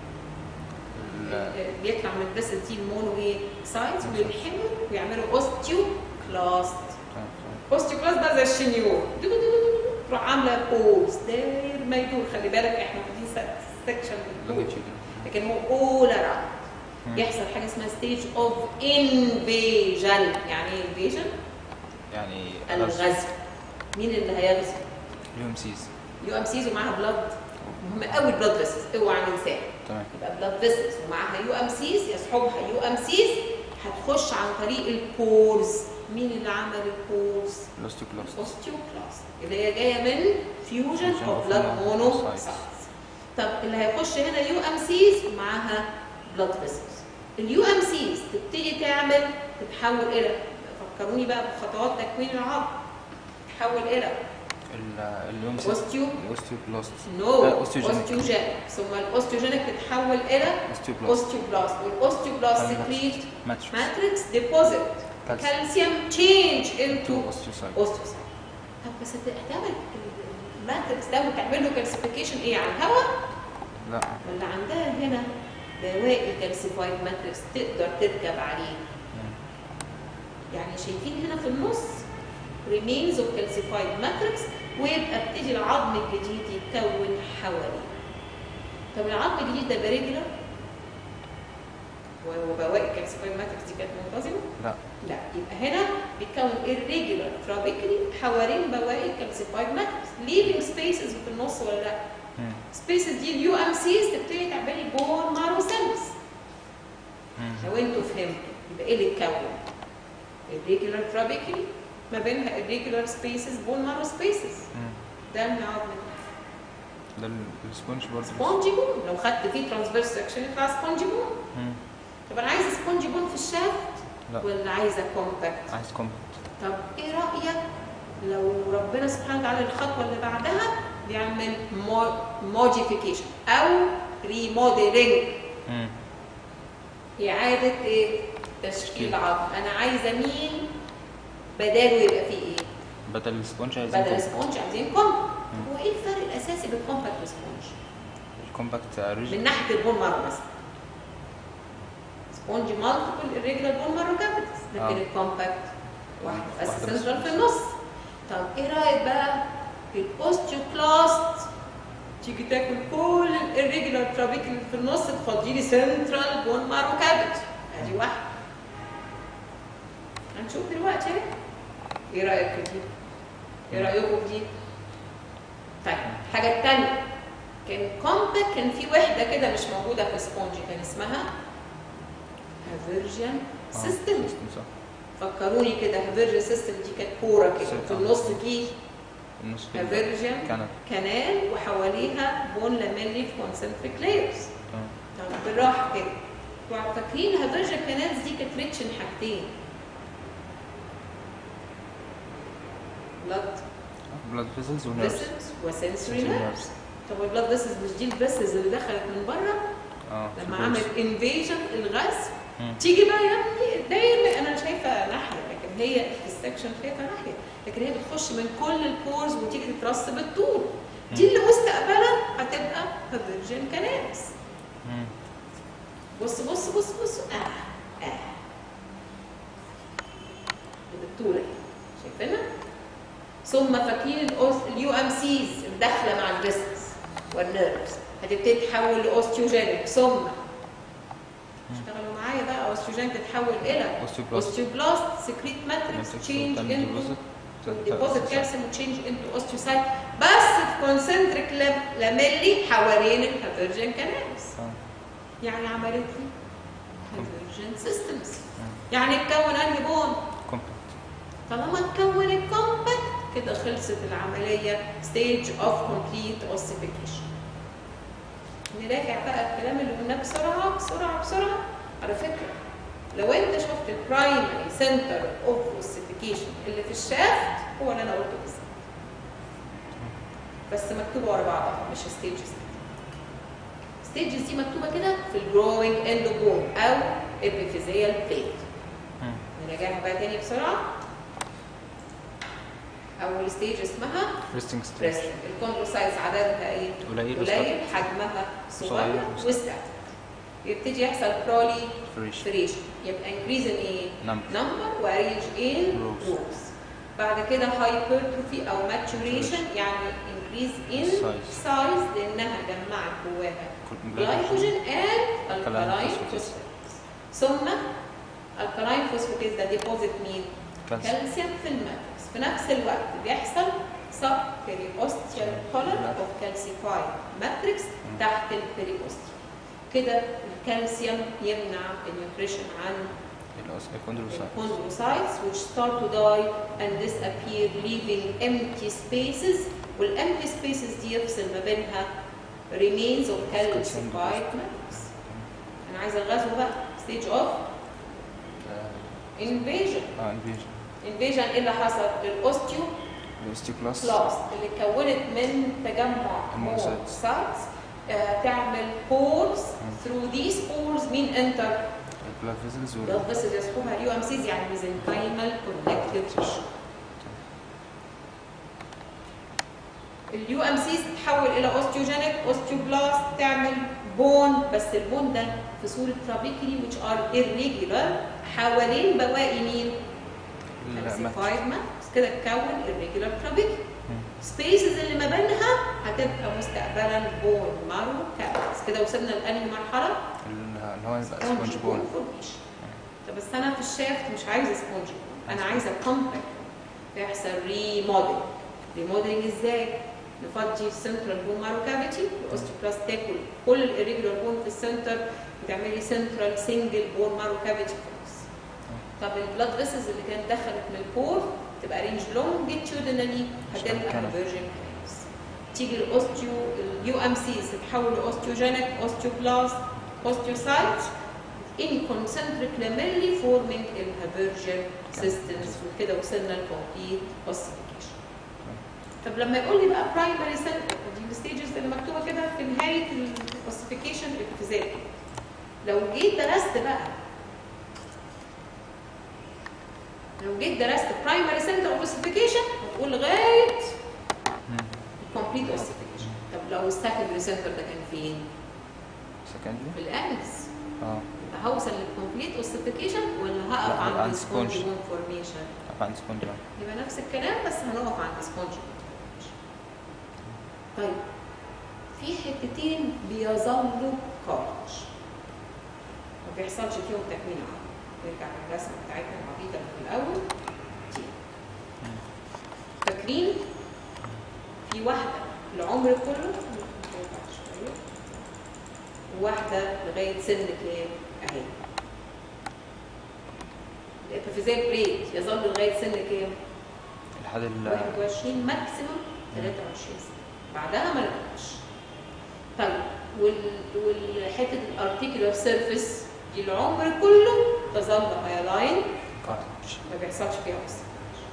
بيطلع من الفيسل دي المونو ايه سايتس ويلحموا ويعملوا اوستيوكلاست. اوستيوكلاست ده زي الشنيور تروح عامله بولز داير ما يدور. خلي بالك احنا واخدين سكشن لكن هو اول اراوند. يحصل حاجه اسمها ستيج اوف انفيجن. يعني ايه انفيجن؟ يعني الغزو. مين اللي هيغزو؟ يو ام سيز ومعاها بلاد مهم قوي. بلاد فيسلز اوعى ننساها. تمام. يبقى بلاد فيسلز ومعاها يو ام سيز يصحبها يو ام سيز هتخش عن طريق البورز. مين اللي عمل البورز؟ الاوستيوكلاست اللي هي جايه من فيوجن اوف بلاد مونوسايتس. طب اللي هيخش هنا يو ام سيز ومعاها بلاد فيسلز. اليو ام سيز تبتدي تتحول الى، فكروني بقى بخطوات تكوين العظم، تتحول الى الاوستيوبلاست. اوستيوجينيك. ثم الاوستيوجينيك تتحول الى اوستيوبلاست. والاوستيوبلاست سكريت ماتريكس ديبوزيت كالسيوم تشينج انتو اوستيوسايت. طب بس هتعمل الماتريكس ده وتعمل له كالسيفيكيشن ايه على الهواء؟ لا. ولا عندها هنا بواقي كالسيفايد ماتريكس تقدر تركب عليه. يعني شايفين هنا في النص remains of calcified matrix، ويبقى ابتدي العظم الجديد يتكون حواليه. طب العظم الجديد ده بريجولار وبواقي calcified matrix دي كانت منتظمه؟ لا. يبقى هنا بيتكون irregular trabeculae حوالين بواقي calcified matrix leaving spaces في النص ولا لا؟ spaces دي اليو ام سيز تبتدي تعملي بون مارو سيلز. لو انتوا فهمتوا يبقى ايه اللي اتكون؟ irregular trabeculae ما بينها irregular spaces bone marrow spaces. ده العظم ده السبونج برضه. سبونجي بون. لو خدت فيه ترانسفيرس سكشن يطلع سبونجي بون. طب انا عايزه سبونجي بون في الشافت لا. ولا عايزه كومباكت؟ عايز كومباكت. طب ايه رايك لو ربنا سبحانه وتعالى الخطوه اللي بعدها بيعمل موديفيكيشن او ريموديلنج، اعاده ايه؟ تشكيل عظم. انا عايزه مين بداله يبقى فيه ايه؟ بدل السبونج عايزين بدل كومباكت. سبونج عايزين كومباكت. هو ايه الفرق الاساسي بين كومباكت وسبونج؟ الكومباكت من ريجن. ناحيه البون مارو مثلا سبونج مالتيبل irregular بون مارو كافيتيز، لكن الكومباكت واحده بس سنترال في النص. طب ايه رايك بقى الاوستيوكلاست تيجي تاكل كل الirregular ترابيك اللي في النص تفضي لي سنترال بون مارو كافيتي؟ ادي واحده. هنشوف دلوقتي ايه رايك في دي؟ ايه رايكم في دي؟ طيب الحاجه الثانيه كان كومباكت، كان في وحده كده مش موجوده في سبونجي كان اسمها هافيرجن سيستم. فكروني كده، هافيرجن سيستم دي كانت كوره كده في النص دي هافيرجن كانال وحواليها بون لاميلي في كونسنتريك لايرز. طب بالراحه كده، انتوا فاكرين هافيرجن كانالز دي كانت ريتش ان حاجتين، بلاد فيسلز ونيرفز وسنسوري نيرفز. طب البلاد فيسلز مش دي الفيسلز اللي دخلت من بره لما عملت انفيجن الغاز؟ تيجي بقى يا ابني دايما انا شايفه ناحيه، لكن هي في السكشن شايفه ناحيه، لكن هي بتخش من كل البورز وتيجي تترص بالطول. دي اللي مستقبلا هتبقى هافيرجن كانالز. بص بص بص بص بالطول اهي، شايفينها؟ ثم فاكرين اليو ام سيز الداخله مع الفيسلز والنيرفز هتبتدي تتحول لاوستيوجينيك، ثم اشتغلوا معايا بقى، اوستيوجين تتحول الى اوستيوبلاست سكريت ماتريكس تشينج انتو ديبوزيت كالسيوم وتشينج انتو اوستيوسايت، بس في كونسنتريك لاميلي حوالين الهافيرجن كانالز. يعني عملت لي هافيرجن سيستمز. يعني اتكون انهي بون؟ كومباكت. طالما اتكون الكومباكت كده خلصت العمليه ستيج اوف كومبليت اوسيفيكيشن. نراجع بقى الكلام اللي قلناه بسرعه بسرعه بسرعه. على فكره لو انت شفت البرايمري سنتر اوف اوسيفيكيشن اللي في الشافت هو اللي انا قلته بالظبط، بس مكتوبه ورا بعضها مش ستيجز. ستيجز دي مكتوبه كده في الجروينج اند بون او ابيفيزيال بليت. نراجعها بقى تاني بسرعه. اول ستيج اسمها ريستنج ستيج. الكوندروسايتس عددها ايه؟ قليل، حجمها صغير وستاتيك. يبتدي يحصل بروليفريشن، يبقى انكريز ان ايه؟ نمبر وارينج ان روز. بعد كده هايبرتروفي او ماتوريشن، يعني انكريز ان سايز لانها جمعت جواها جلايكوجين اند الكالاين فوسفاتيز. ثم الكالاين فوسفاتيز ده ديبوزيت مين؟ كالسيوم في الماتريكس. في نفس الوقت بيحصل سب بيريوستيال كولر اوف كالسيفايد ماتريكس تحت البيريوستيال. كده الكالسيوم يمنع النيوتريشن عن الكوندروسايتس which start to die and disappear leaving empty spaces، والempty spaces دي يفصل ما بينها remains of calcified matrix. انا عايزه الغزو بقى stage of invasion. invasion ايه اللي حصل؟ الاوستيوكلاست اللي اتكونت من تجمع موسايتس تعمل pores through these pores مين انتر؟ البلاد فيسلز يسحبها اليو ام سيز، يعني mesenchymal connective tissue. اليو ام سيز تتحول الى اوستيوجينيك اوستيوبلاست تعمل بون، بس البون ده في صوره ترابيكلي which are irregular حوالين بواقي مين؟ calcified matrix. كده تكون irregular ترابيكلي. سبيسز اللي ما بينها هتبقى مستقبلا بون مارو كابس. كده وصلنا لانهي مرحله؟ اللي هو يبقى سبونج بون. طب بس انا في الشافت مش عايزه سبونج بون، انا عايزه كومباكت. بيحصل ريموديلنج ازاي؟ نفضي السنترال بون مارو كافيتي، الاوستيوكلاست تاكل كل الirregular بون في السنتر وتعملي سنترال سنجل بون مارو كافيتي في النص. طب البلاد فيسلز اللي كانت دخلت من البور تبقى رينج لونجيتيودنالي هتبقى فيرجن كانالز. تيجي اليو ام سيز تتحول لاوستيوجينيك اوستيوبلاست اوستيوسايت in concentric lamellae forming الهافيرجن systems وكده وصلنا للكومبليت اوسيفيكيشن. طب لما يقول لي بقى برايمري سيل دي الستيجز اللي مكتوبه كده في نهايه الاوسيفيكيشن ابتزاز، لو جيت درست برايمري سيل اوسيفيكيشن هتقول لغايه الكومبليت اوسيفيكيشن. طب لو السكندري سنتر ده كان فين؟ سكندري في الانس. اه يبقى هوصل للكومبليت اوسيفيكيشن ولا هقف عند سبونجيوم فورميشن؟ هقف عند سبونجيوم. يبقى نفس الكلام بس هنقف عند سبونجيوم. طيب في حتتين بيظلوا كارج ما بيحصلش فيهم تكوين عظم. نرجع للرسمه بتاعتنا العبيطه من الاول دي. فاكرين في واحده العمر كله وواحده لغايه سن كام؟ اهي الابيفيزيال بليت يظل لغايه سن كام؟ لحد 21 ماكسيموم 23 سنه، بعدها ما نقدرش. طيب والحته الارتيكولار سيرفيس دي العمر كله تظل هايلاين ما بيحصلش فيها اصلا.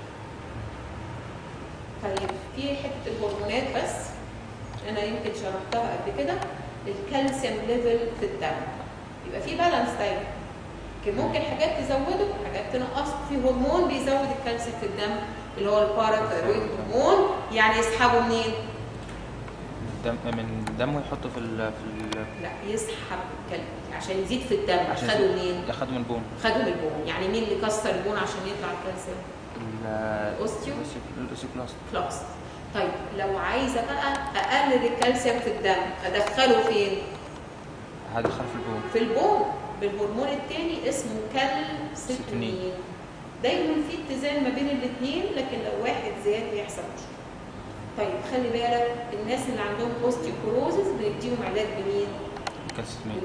طيب في حته الهرمونات بس انا يمكن شرحتها قبل كده، الكالسيوم ليفل في الدم يبقى في بالانس دايما، لكن ممكن حاجات تزوده وحاجات تنقصه. في هرمون بيزود الكالسيوم في الدم اللي هو الباراثايرويد هرمون، يعني يسحبه منين؟ من الدم ويحطه في لا يسحب عشان يزيد في الدم. خده منين؟ خده من البون. خده من البون. يعني مين اللي كسر البون عشان يطلع الكالسيوم؟ الاوستيوكلاست. طيب لو عايزه بقى اقلل الكالسيوم في الدم ادخله فين؟ هدخله في البون. في البون بالهرمون الثاني اسمه كالسيتونين. دايما في اتزان ما بين الاثنين، لكن لو واحد زياده يحصل مشكله. طيب خلي بالك الناس اللي عندهم اوستيوبوروزس بنديهم علاج بمين؟ الكالسيوم.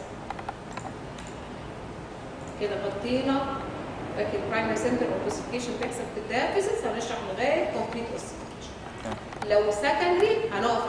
كده غطينا. فاكر برايمري سنتر اوسيفيكيشن بيحصل في الديافيزيس، هنشرح لغايه كومبليت اوسيفيكيشن. لو سكندري هنقف